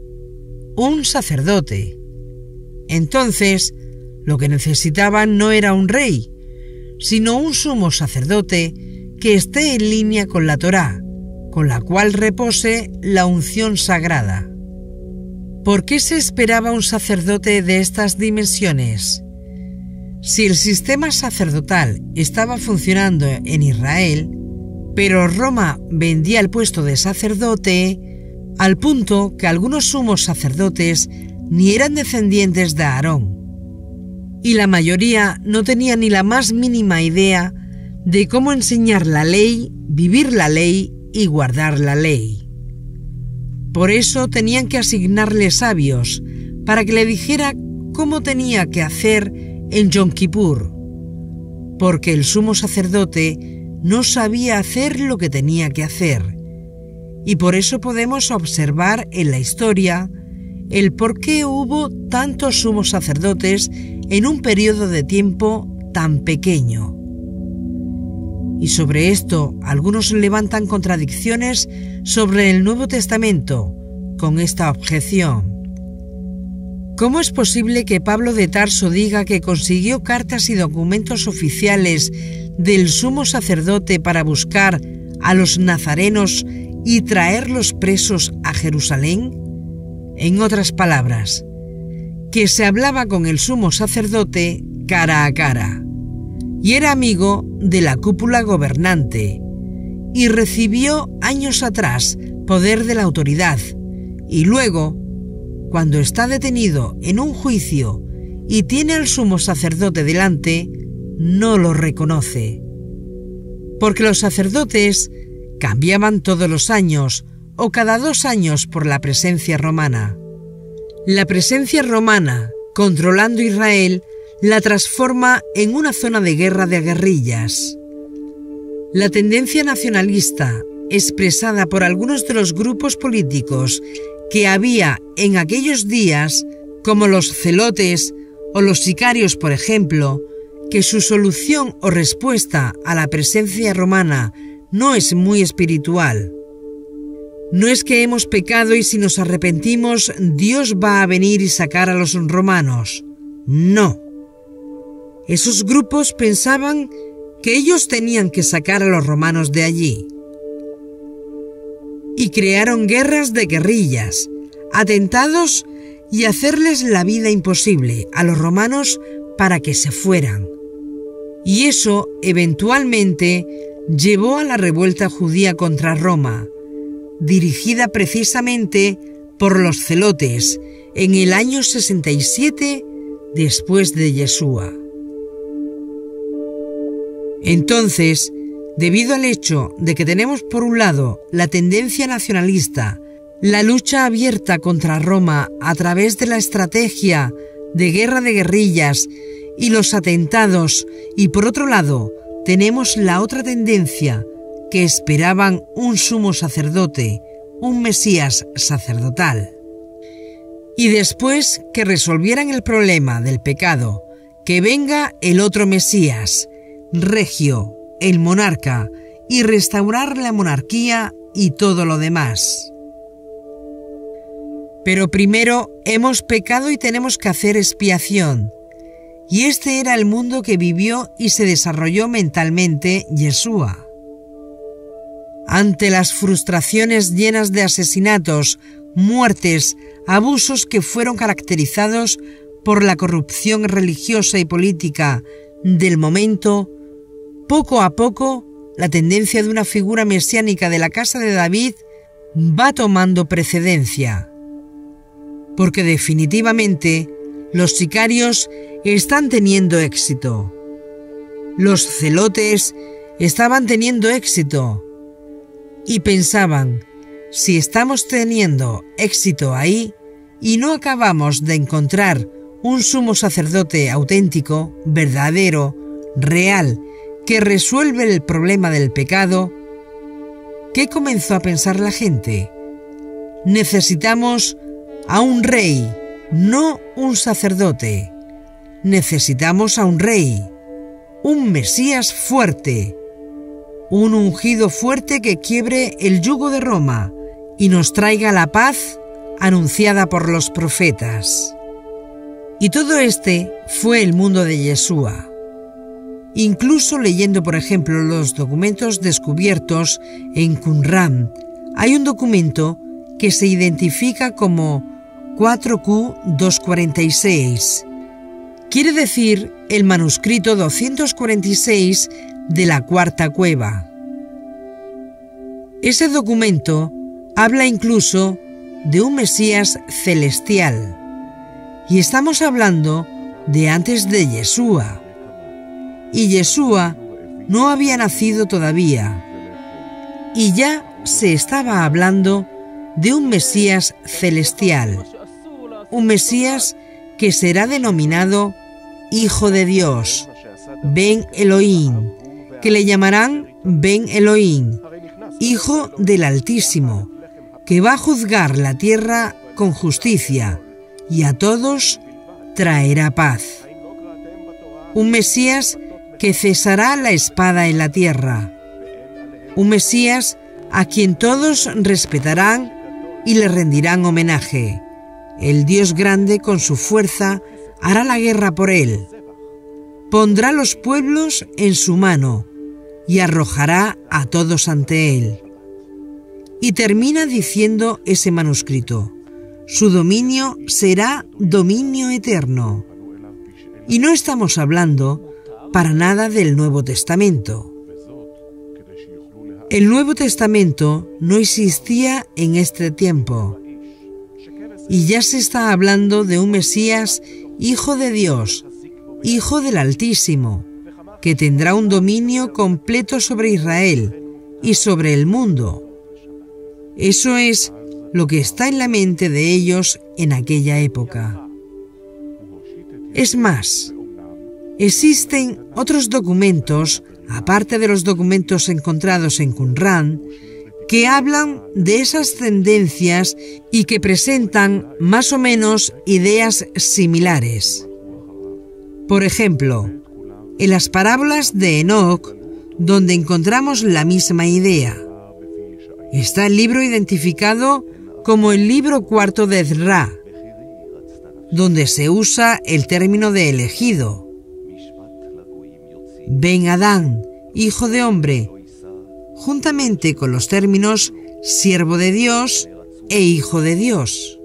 Un sacerdote. Entonces, lo que necesitaban no era un rey, sino un sumo sacerdote que esté en línea con la Torá, con la cual repose la unción sagrada. ¿Por qué se esperaba un sacerdote de estas dimensiones? Si el sistema sacerdotal estaba funcionando en Israel, pero Roma vendía el puesto de sacerdote, al punto que algunos sumos sacerdotes ni eran descendientes de Aarón, y la mayoría no tenía ni la más mínima idea de cómo enseñar la ley, vivir la ley y guardar la ley. Por eso tenían que asignarle sabios para que le dijera cómo tenía que hacer en Yom Kippur, porque el sumo sacerdote no sabía hacer lo que tenía que hacer, y por eso podemos observar en la historia el por qué hubo tantos sumos sacerdotes en un periodo de tiempo tan pequeño. Y sobre esto algunos levantan contradicciones sobre el Nuevo Testamento con esta objeción. ¿Cómo es posible que Pablo de Tarso diga que consiguió cartas y documentos oficiales del sumo sacerdote para buscar a los nazarenos y traerlos presos a Jerusalén? En otras palabras, que se hablaba con el sumo sacerdote cara a cara, y era amigo de la cúpula gobernante, y recibió años atrás poder de la autoridad, y luego, cuando está detenido en un juicio y tiene al sumo sacerdote delante, no lo reconoce. Porque los sacerdotes cambiaban todos los años o cada 2 años por la presencia romana. La presencia romana, controlando Israel, la transforma en una zona de guerra de guerrillas. La tendencia nacionalista, expresada por algunos de los grupos políticos que había en aquellos días, como los celotes o los sicarios, por ejemplo, que su solución o respuesta a la presencia romana no es muy espiritual. No es que hemos pecado y si nos arrepentimos, Dios va a venir y sacar a los romanos. No. Esos grupos pensaban que ellos tenían que sacar a los romanos de allí. Y crearon guerras de guerrillas, atentados y hacerles la vida imposible a los romanos para que se fueran. Y eso eventualmente llevó a la revuelta judía contra Roma, dirigida precisamente por los celotes en el año 67 después de Yeshua. Entonces, debido al hecho de que tenemos por un lado la tendencia nacionalista, la lucha abierta contra Roma a través de la estrategia de guerra de guerrillas y los atentados, y por otro lado tenemos la otra tendencia, que esperaban un sumo sacerdote, un Mesías sacerdotal. Y después que resolvieran el problema del pecado, que venga el otro Mesías, regio, el monarca, y restaurar la monarquía y todo lo demás. Pero primero hemos pecado y tenemos que hacer expiación. Y este era el mundo que vivió y se desarrolló mentalmente Yeshua. Ante las frustraciones llenas de asesinatos, muertes, abusos que fueron caracterizados por la corrupción religiosa y política del momento, poco a poco la tendencia de una figura mesiánica de la casa de David va tomando precedencia. Porque definitivamente los sicarios están teniendo éxito. Los celotes estaban teniendo éxito. Y pensaban, si estamos teniendo éxito ahí y no acabamos de encontrar un sumo sacerdote auténtico, verdadero, real, que resuelve el problema del pecado, ¿qué comenzó a pensar la gente? Necesitamos a un rey, no un sacerdote. Necesitamos a un rey, un Mesías fuerte, un ungido fuerte que quiebre el yugo de Roma y nos traiga la paz anunciada por los profetas. Y todo este fue el mundo de Yeshua. Incluso leyendo, por ejemplo, los documentos descubiertos en Qumrán, hay un documento que se identifica como 4Q246. Quiere decir el manuscrito 246 de la Cuarta Cueva. Ese documento habla incluso de un Mesías celestial. Y estamos hablando de antes de Yeshua. Y Yeshua no había nacido todavía. Y ya se estaba hablando de un Mesías celestial. Un Mesías que será denominado Hijo de Dios, Ben Elohim, que le llamarán Ben Elohim, Hijo del Altísimo, que va a juzgar la tierra con justicia y a todos traerá paz. Un Mesías que cesará la espada en la tierra. Un Mesías a quien todos respetarán y le rendirán homenaje. El Dios grande con su fuerza hará la guerra por él. Pondrá los pueblos en su mano y arrojará a todos ante él. Y termina diciendo ese manuscrito: su dominio será dominio eterno. Y no estamos hablando para nada del Nuevo Testamento. El Nuevo Testamento no existía en este tiempo. Y ya se está hablando de un Mesías, Hijo de Dios, Hijo del Altísimo, que tendrá un dominio completo sobre Israel y sobre el mundo. Eso es lo que está en la mente de ellos en aquella época. Es más, existen otros documentos, aparte de los documentos encontrados en Qumrán, que hablan de esas tendencias y que presentan más o menos ideas similares. Por ejemplo, en las parábolas de Enoc, donde encontramos la misma idea. Está el libro identificado como el libro cuarto de Ezra, donde se usa el término de elegido. Ben Adán, hijo de hombre, juntamente con los términos siervo de Dios e hijo de Dios.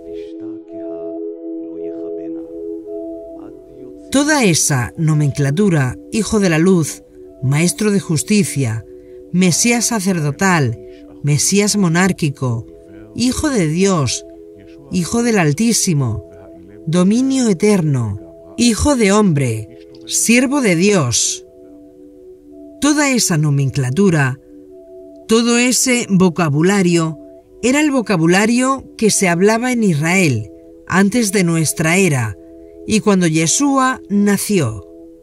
Toda esa nomenclatura, hijo de la luz, maestro de justicia, Mesías sacerdotal, Mesías monárquico, hijo de Dios, hijo del Altísimo, dominio eterno, hijo de hombre, siervo de Dios. Toda esa nomenclatura, todo ese vocabulario, era el vocabulario que se hablaba en Israel antes de nuestra era y cuando Yeshua nació.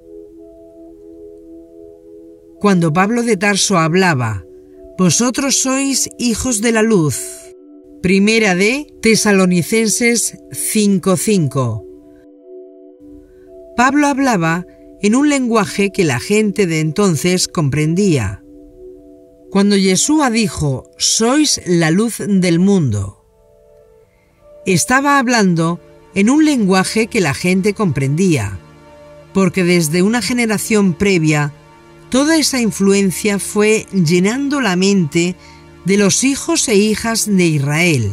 Cuando Pablo de Tarso hablaba: vosotros sois hijos de la luz. Primera de Tesalonicenses 5:5. Pablo hablaba en un lenguaje que la gente de entonces comprendía. Cuando Yeshua dijo: sois la luz del mundo, estaba hablando en un lenguaje que la gente comprendía, porque desde una generación previa toda esa influencia fue llenando la mente de los hijos e hijas de Israel.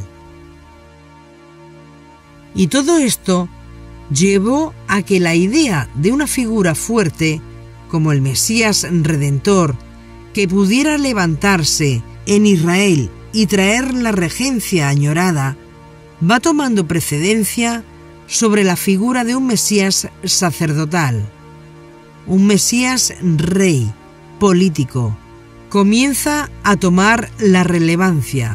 Y todo esto llevó a que la idea de una figura fuerte, como el Mesías Redentor, que pudiera levantarse en Israel y traer la regencia añorada, va tomando precedencia sobre la figura de un Mesías sacerdotal, un Mesías rey, político. Comienza a tomar la relevancia.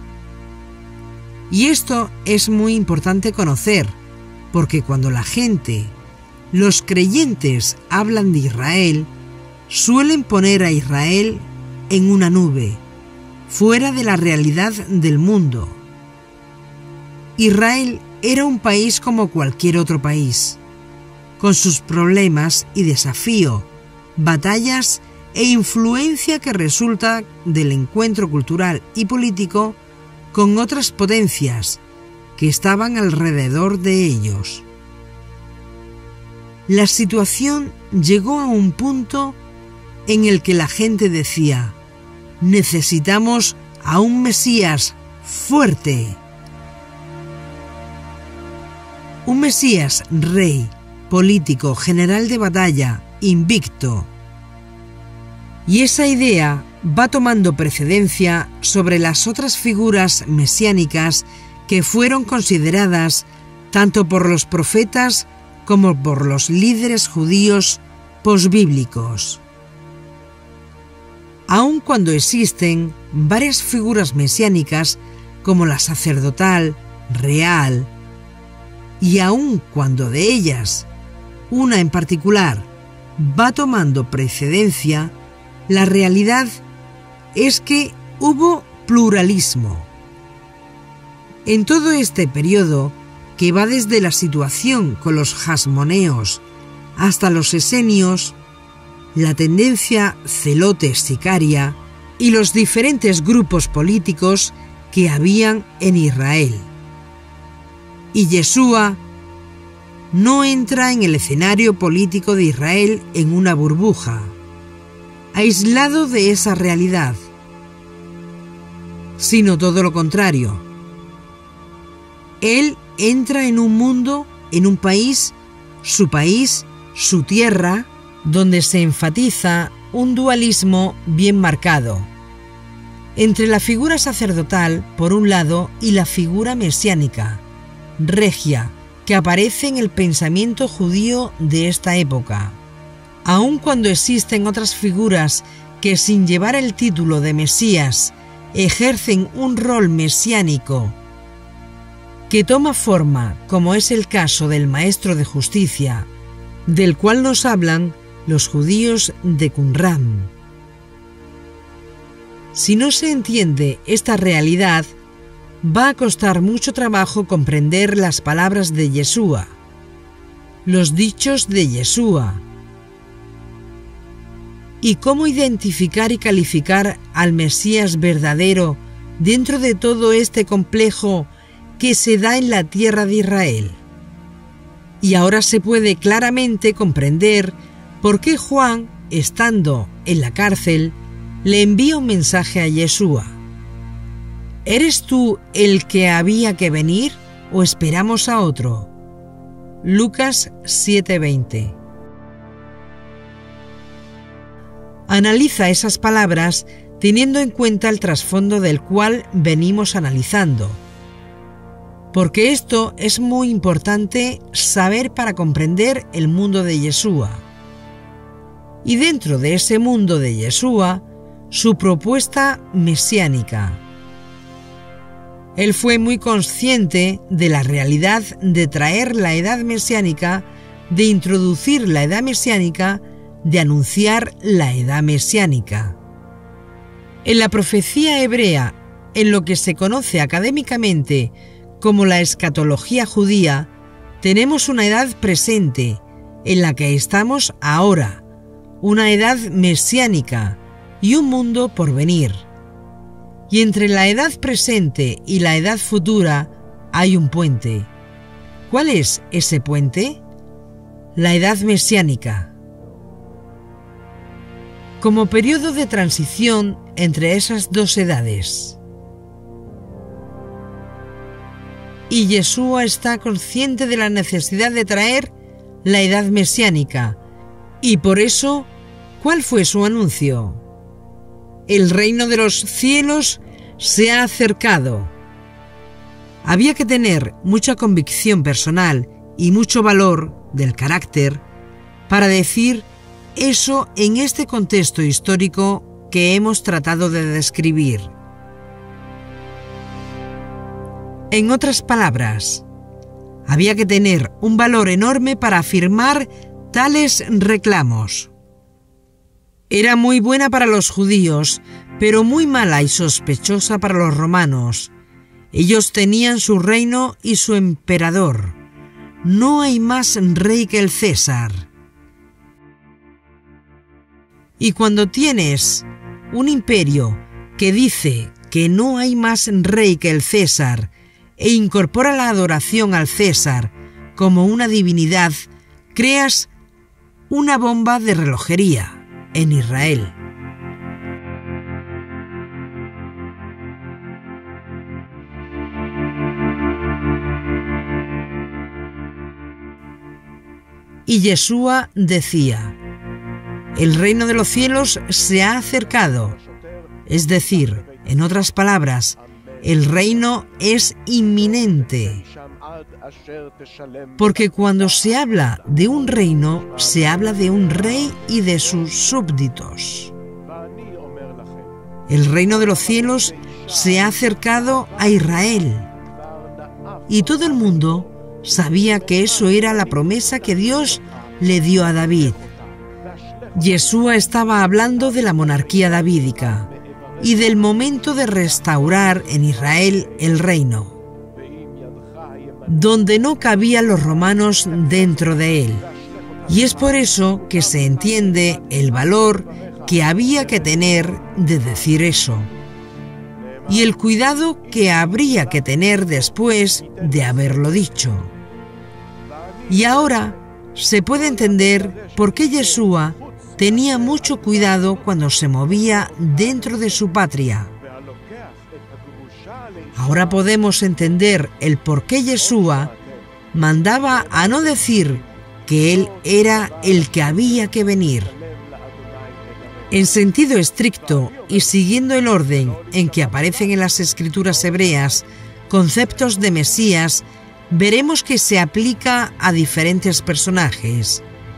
Y esto es muy importante conocer, porque cuando la gente, los creyentes, hablan de Israel, suelen poner a Israel en una nube, fuera de la realidad del mundo. Israel era un país como cualquier otro país, con sus problemas y desafío, batallas e influencia que resulta del encuentro cultural y político con otras potencias que estaban alrededor de ellos. La situación llegó a un punto en el que la gente decía: necesitamos a un Mesías fuerte. Un Mesías rey, político, general de batalla, invicto. Y esa idea va tomando precedencia sobre las otras figuras mesiánicas que fueron consideradas tanto por los profetas como por los líderes judíos posbíblicos. Aun cuando existen varias figuras mesiánicas como la sacerdotal, real, y aun cuando de ellas una en particular va tomando precedencia, la realidad es que hubo pluralismo. En todo este periodo, que va desde la situación con los jasmoneos hasta los esenios, la tendencia celote-sicaria y los diferentes grupos políticos que habían en Israel. Y Yeshua no entra en el escenario político de Israel en una burbuja, aislado de esa realidad, sino todo lo contrario. Él entra en un mundo, en un país, su tierra, donde se enfatiza un dualismo bien marcado entre la figura sacerdotal, por un lado, y la figura mesiánica, regia, que aparece en el pensamiento judío de esta época. Aun cuando existen otras figuras que, sin llevar el título de Mesías, ejercen un rol mesiánico que toma forma, como es el caso del Maestro de Justicia, del cual nos hablan los judíos de Qumran. Si no se entiende esta realidad, va a costar mucho trabajo comprender las palabras de Yeshua, los dichos de Yeshua, y cómo identificar y calificar al Mesías verdadero dentro de todo este complejo que se da en la tierra de Israel. Y ahora se puede claramente comprender por qué Juan, estando en la cárcel, le envía un mensaje a Yeshua. ¿Eres tú el que había que venir o esperamos a otro? Lucas 7:20. Analiza esas palabras teniendo en cuenta el trasfondo del cual venimos analizando, porque esto es muy importante saber para comprender el mundo de Yeshua. Y dentro de ese mundo de Yeshua, su propuesta mesiánica. Él fue muy consciente de la realidad de traer la edad mesiánica, de introducir la edad mesiánica, de anunciar la edad mesiánica. En la profecía hebrea, en lo que se conoce académicamente como la escatología judía, tenemos una edad presente en la que estamos ahora, una edad mesiánica y un mundo por venir. Y entre la edad presente y la edad futura hay un puente. ¿Cuál es ese puente? La edad mesiánica. Como periodo de transición entre esas dos edades. Y Yeshua está consciente de la necesidad de traer la edad mesiánica. Y por eso, ¿cuál fue su anuncio? El reino de los cielos se ha acercado. Había que tener mucha convicción personal y mucho valor del carácter para decir eso en este contexto histórico que hemos tratado de describir. En otras palabras, había que tener un valor enorme para afirmar tales reclamos. Era muy buena para los judíos, pero muy mala y sospechosa para los romanos. Ellos tenían su reino y su emperador. No hay más rey que el César. Y cuando tienes un imperio que dice que no hay más rey que el César e incorpora la adoración al César como una divinidad, creas una bomba de relojería en Israel. Y Yeshua decía: el reino de los cielos se ha acercado. Es decir, en otras palabras, el reino es inminente. Porque cuando se habla de un reino, se habla de un rey y de sus súbditos. El reino de los cielos se ha acercado a Israel. Y todo el mundo sabía que eso era la promesa que Dios le dio a David. Yeshua estaba hablando de la monarquía davídica y del momento de restaurar en Israel el reino, donde no cabían los romanos dentro de él. Y es por eso que se entiende el valor que había que tener de decir eso, y el cuidado que habría que tener después de haberlo dicho. Y ahora se puede entender por qué Yeshua tenía mucho cuidado cuando se movía dentro de su patria. Ahora podemos entender el por qué Yeshua mandaba a no decir que él era el que había que venir. En sentido estricto y siguiendo el orden en que aparecen en las escrituras hebreas conceptos de Mesías, veremos que se aplica a diferentes personajes.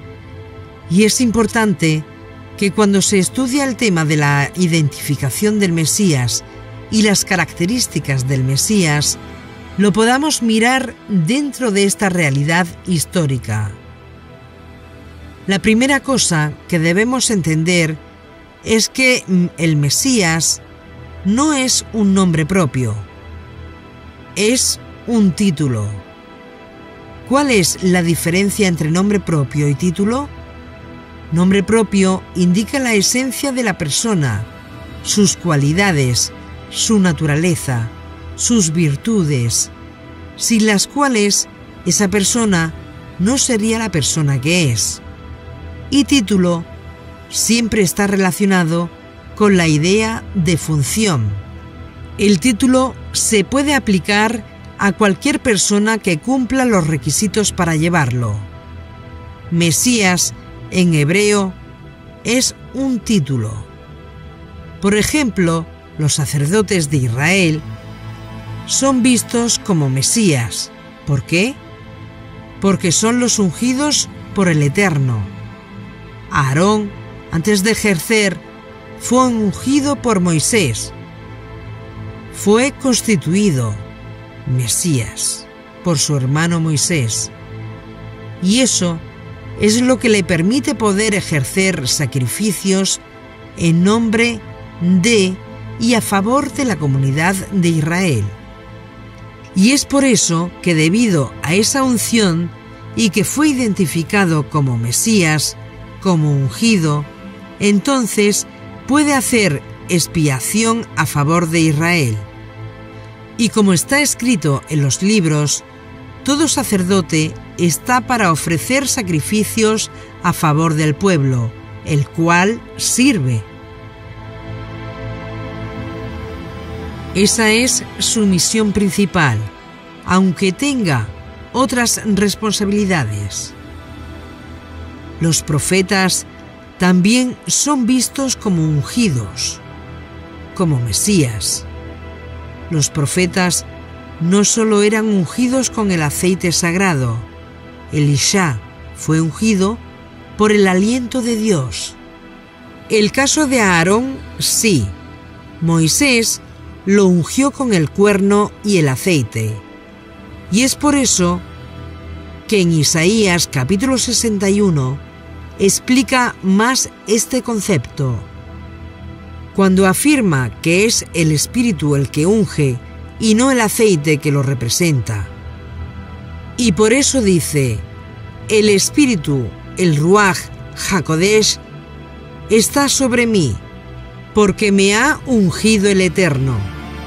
Y es importante que cuando se estudia el tema de la identificación del Mesías y las características del Mesías, lo podamos mirar dentro de esta realidad histórica. La primera cosa que debemos entender es que el Mesías no es un nombre propio, es un título. ¿Cuál es la diferencia entre nombre propio y título? Nombre propio indica la esencia de la persona, sus cualidades, su naturaleza, sus virtudes, sin las cuales esa persona no sería la persona que es. Y título siempre está relacionado con la idea de función. El título se puede aplicar a cualquier persona que cumpla los requisitos para llevarlo. Mesías en hebreo es un título. Por ejemplo, los sacerdotes de Israel son vistos como Mesías. ¿Por qué? Porque son los ungidos por el Eterno. Aarón, antes de ejercer, fue ungido por Moisés. Fue constituido Mesías por su hermano Moisés. Y eso es lo que le permite poder ejercer sacrificios en nombre de y a favor de la comunidad de Israel. Y es por eso que debido a esa unción y que fue identificado como Mesías, como ungido, entonces puede hacer expiación a favor de Israel. Y como está escrito en los libros, todo sacerdote está para ofrecer sacrificios a favor del pueblo, el cual sirve. Esa es su misión principal, aunque tenga otras responsabilidades. Los profetas también son vistos como ungidos, como Mesías. Los profetas no solo eran ungidos con el aceite sagrado, Elisha fue ungido por el aliento de Dios. El caso de Aarón, sí. Moisés lo ungió con el cuerno y el aceite. Y es por eso que en Isaías capítulo 61 explica más este concepto. Cuando afirma que es el Espíritu el que unge y no el aceite que lo representa. Y por eso dice: el Espíritu, el Ruaj HaKodesh, está sobre mí, porque me ha ungido el Eterno.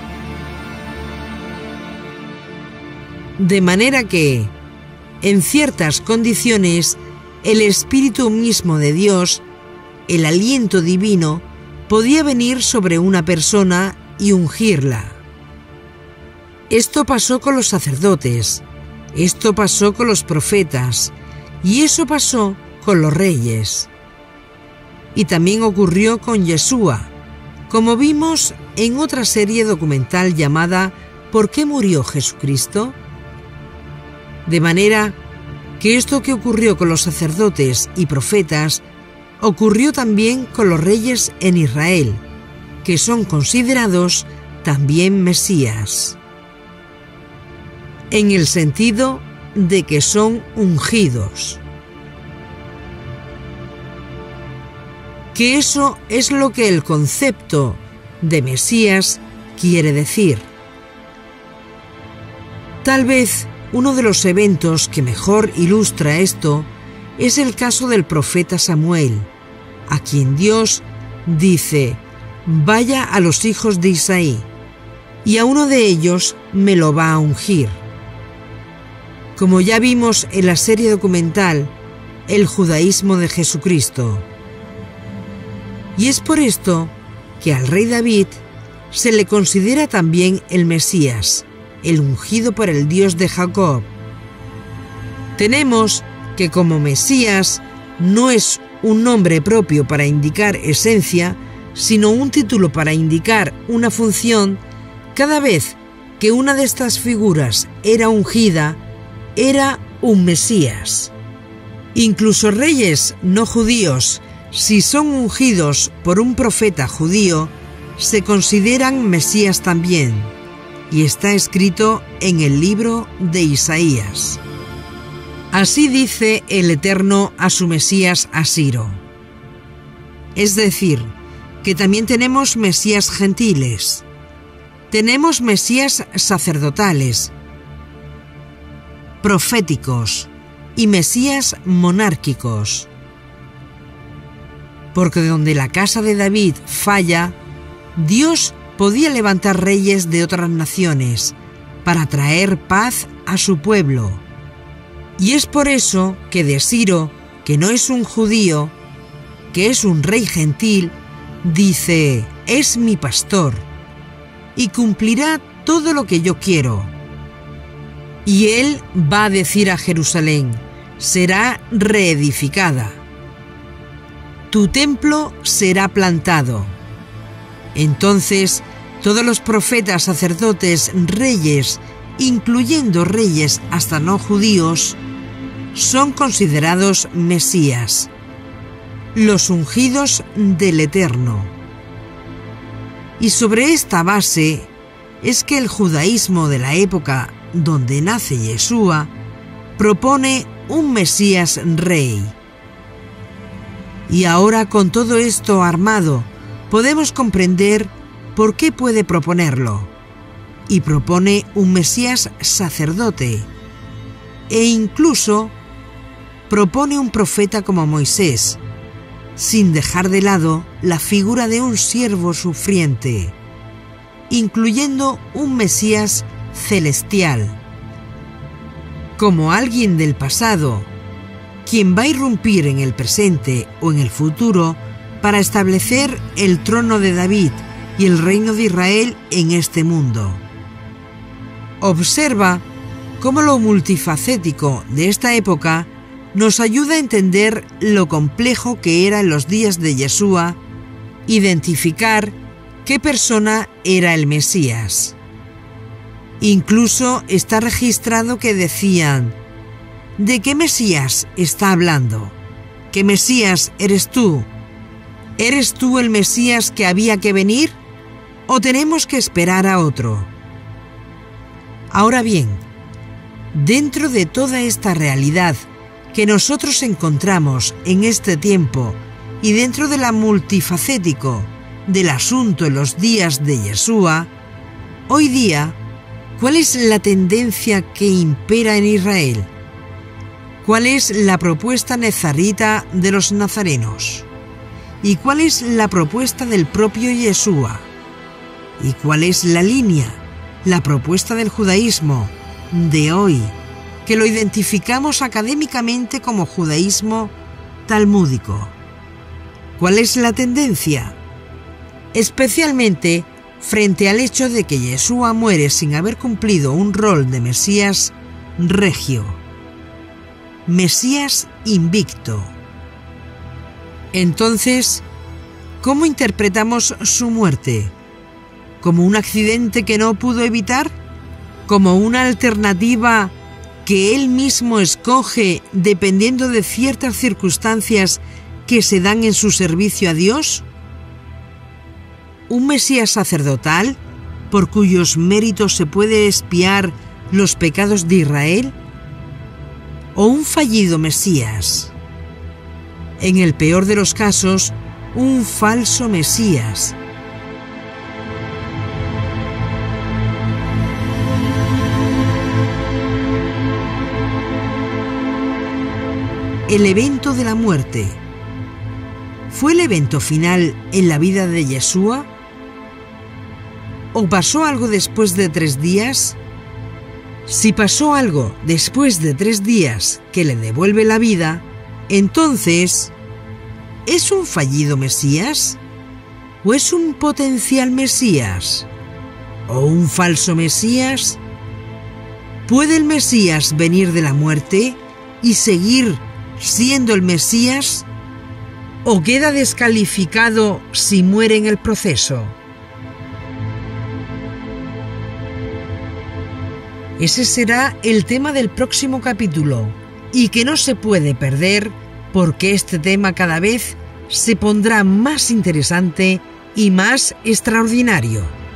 De manera que, en ciertas condiciones, el Espíritu mismo de Dios, el aliento divino, podía venir sobre una persona y ungirla. Esto pasó con los sacerdotes, esto pasó con los profetas, y eso pasó con los reyes. Y también ocurrió con Yeshua, como vimos en otra serie documental llamada ¿Por qué murió Jesucristo? De manera que esto que ocurrió con los sacerdotes y profetas ocurrió también con los reyes en Israel, que son considerados también Mesías, en el sentido de que son ungidos. Que eso es lo que el concepto de Mesías quiere decir. Tal vez uno de los eventos que mejor ilustra esto es el caso del profeta Samuel, a quien Dios dice: vaya a los hijos de Isaí, y a uno de ellos me lo va a ungir. Como ya vimos en la serie documental El judaísmo de Jesucristo. Y es por esto que al rey David se le considera también el Mesías, el ungido por el Dios de Jacob. Tenemos que como Mesías no es un nombre propio para indicar esencia, sino un título para indicar una función. Cada vez que una de estas figuras era ungida, era un Mesías. Incluso reyes no judíos, si son ungidos por un profeta judío, se consideran Mesías también, y está escrito en el libro de Isaías. Así dice el Eterno a su Mesías Asiro. Es decir, que también tenemos Mesías gentiles, tenemos Mesías sacerdotales, proféticos y Mesías monárquicos. Porque donde la casa de David falla, Dios podía levantar reyes de otras naciones para traer paz a su pueblo. Y es por eso que de Ciro, que no es un judío, que es un rey gentil, dice: es mi pastor, y cumplirá todo lo que yo quiero. Y él va a decir a Jerusalén: será reedificada. Tu templo será plantado. Entonces, todos los profetas, sacerdotes, reyes, incluyendo reyes hasta no judíos, son considerados Mesías, los ungidos del Eterno. Y sobre esta base es que el judaísmo de la época donde nace Yeshua propone un Mesías rey. Y ahora, con todo esto armado, podemos comprender por qué puede proponerlo. Y propone un Mesías sacerdote, e incluso propone un profeta como Moisés, sin dejar de lado la figura de un siervo sufriente, incluyendo un Mesías celestial, como alguien del pasado, quien va a irrumpir en el presente o en el futuro para establecer el trono de David y el reino de Israel en este mundo. Observa cómo lo multifacético de esta época nos ayuda a entender lo complejo que era en los días de Yeshua, identificar qué persona era el Mesías. Incluso está registrado que decían: ¿de qué Mesías está hablando? ¿Qué Mesías eres tú? ¿Eres tú el Mesías que había que venir? ¿O tenemos que esperar a otro? Ahora bien, dentro de toda esta realidad que nosotros encontramos en este tiempo y dentro de la multifacético del asunto en los días de Yeshua, hoy día ¿Cuál es la tendencia que impera en Israel? ¿Cuál es la propuesta nezarita de los nazarenos? ¿Y cuál es la propuesta del propio Yeshua? ¿Y cuál es la línea, la propuesta del judaísmo de hoy, que lo identificamos académicamente como judaísmo talmúdico? ¿Cuál es la tendencia? Especialmente frente al hecho de que Yeshua muere sin haber cumplido un rol de Mesías regio, Mesías invicto. Entonces, ¿cómo interpretamos su muerte? ¿Como un accidente que no pudo evitar? ¿Como una alternativa que él mismo escoge dependiendo de ciertas circunstancias que se dan en su servicio a Dios? ¿Un Mesías sacerdotal por cuyos méritos se puede expiar los pecados de Israel? ¿O un fallido Mesías? En el peor de los casos, un falso Mesías. El evento de la muerte. ¿Fue el evento final en la vida de Yeshua? ¿O pasó algo después de 3 días? Si pasó algo después de 3 días que le devuelve la vida, entonces, ¿es un fallido Mesías? ¿O es un potencial Mesías? ¿O un falso Mesías? ¿Puede el Mesías venir de la muerte y seguir siendo el Mesías? ¿O queda descalificado si muere en el proceso? Ese será el tema del próximo capítulo, y que no se puede perder porque este tema cada vez se pondrá más interesante y más extraordinario.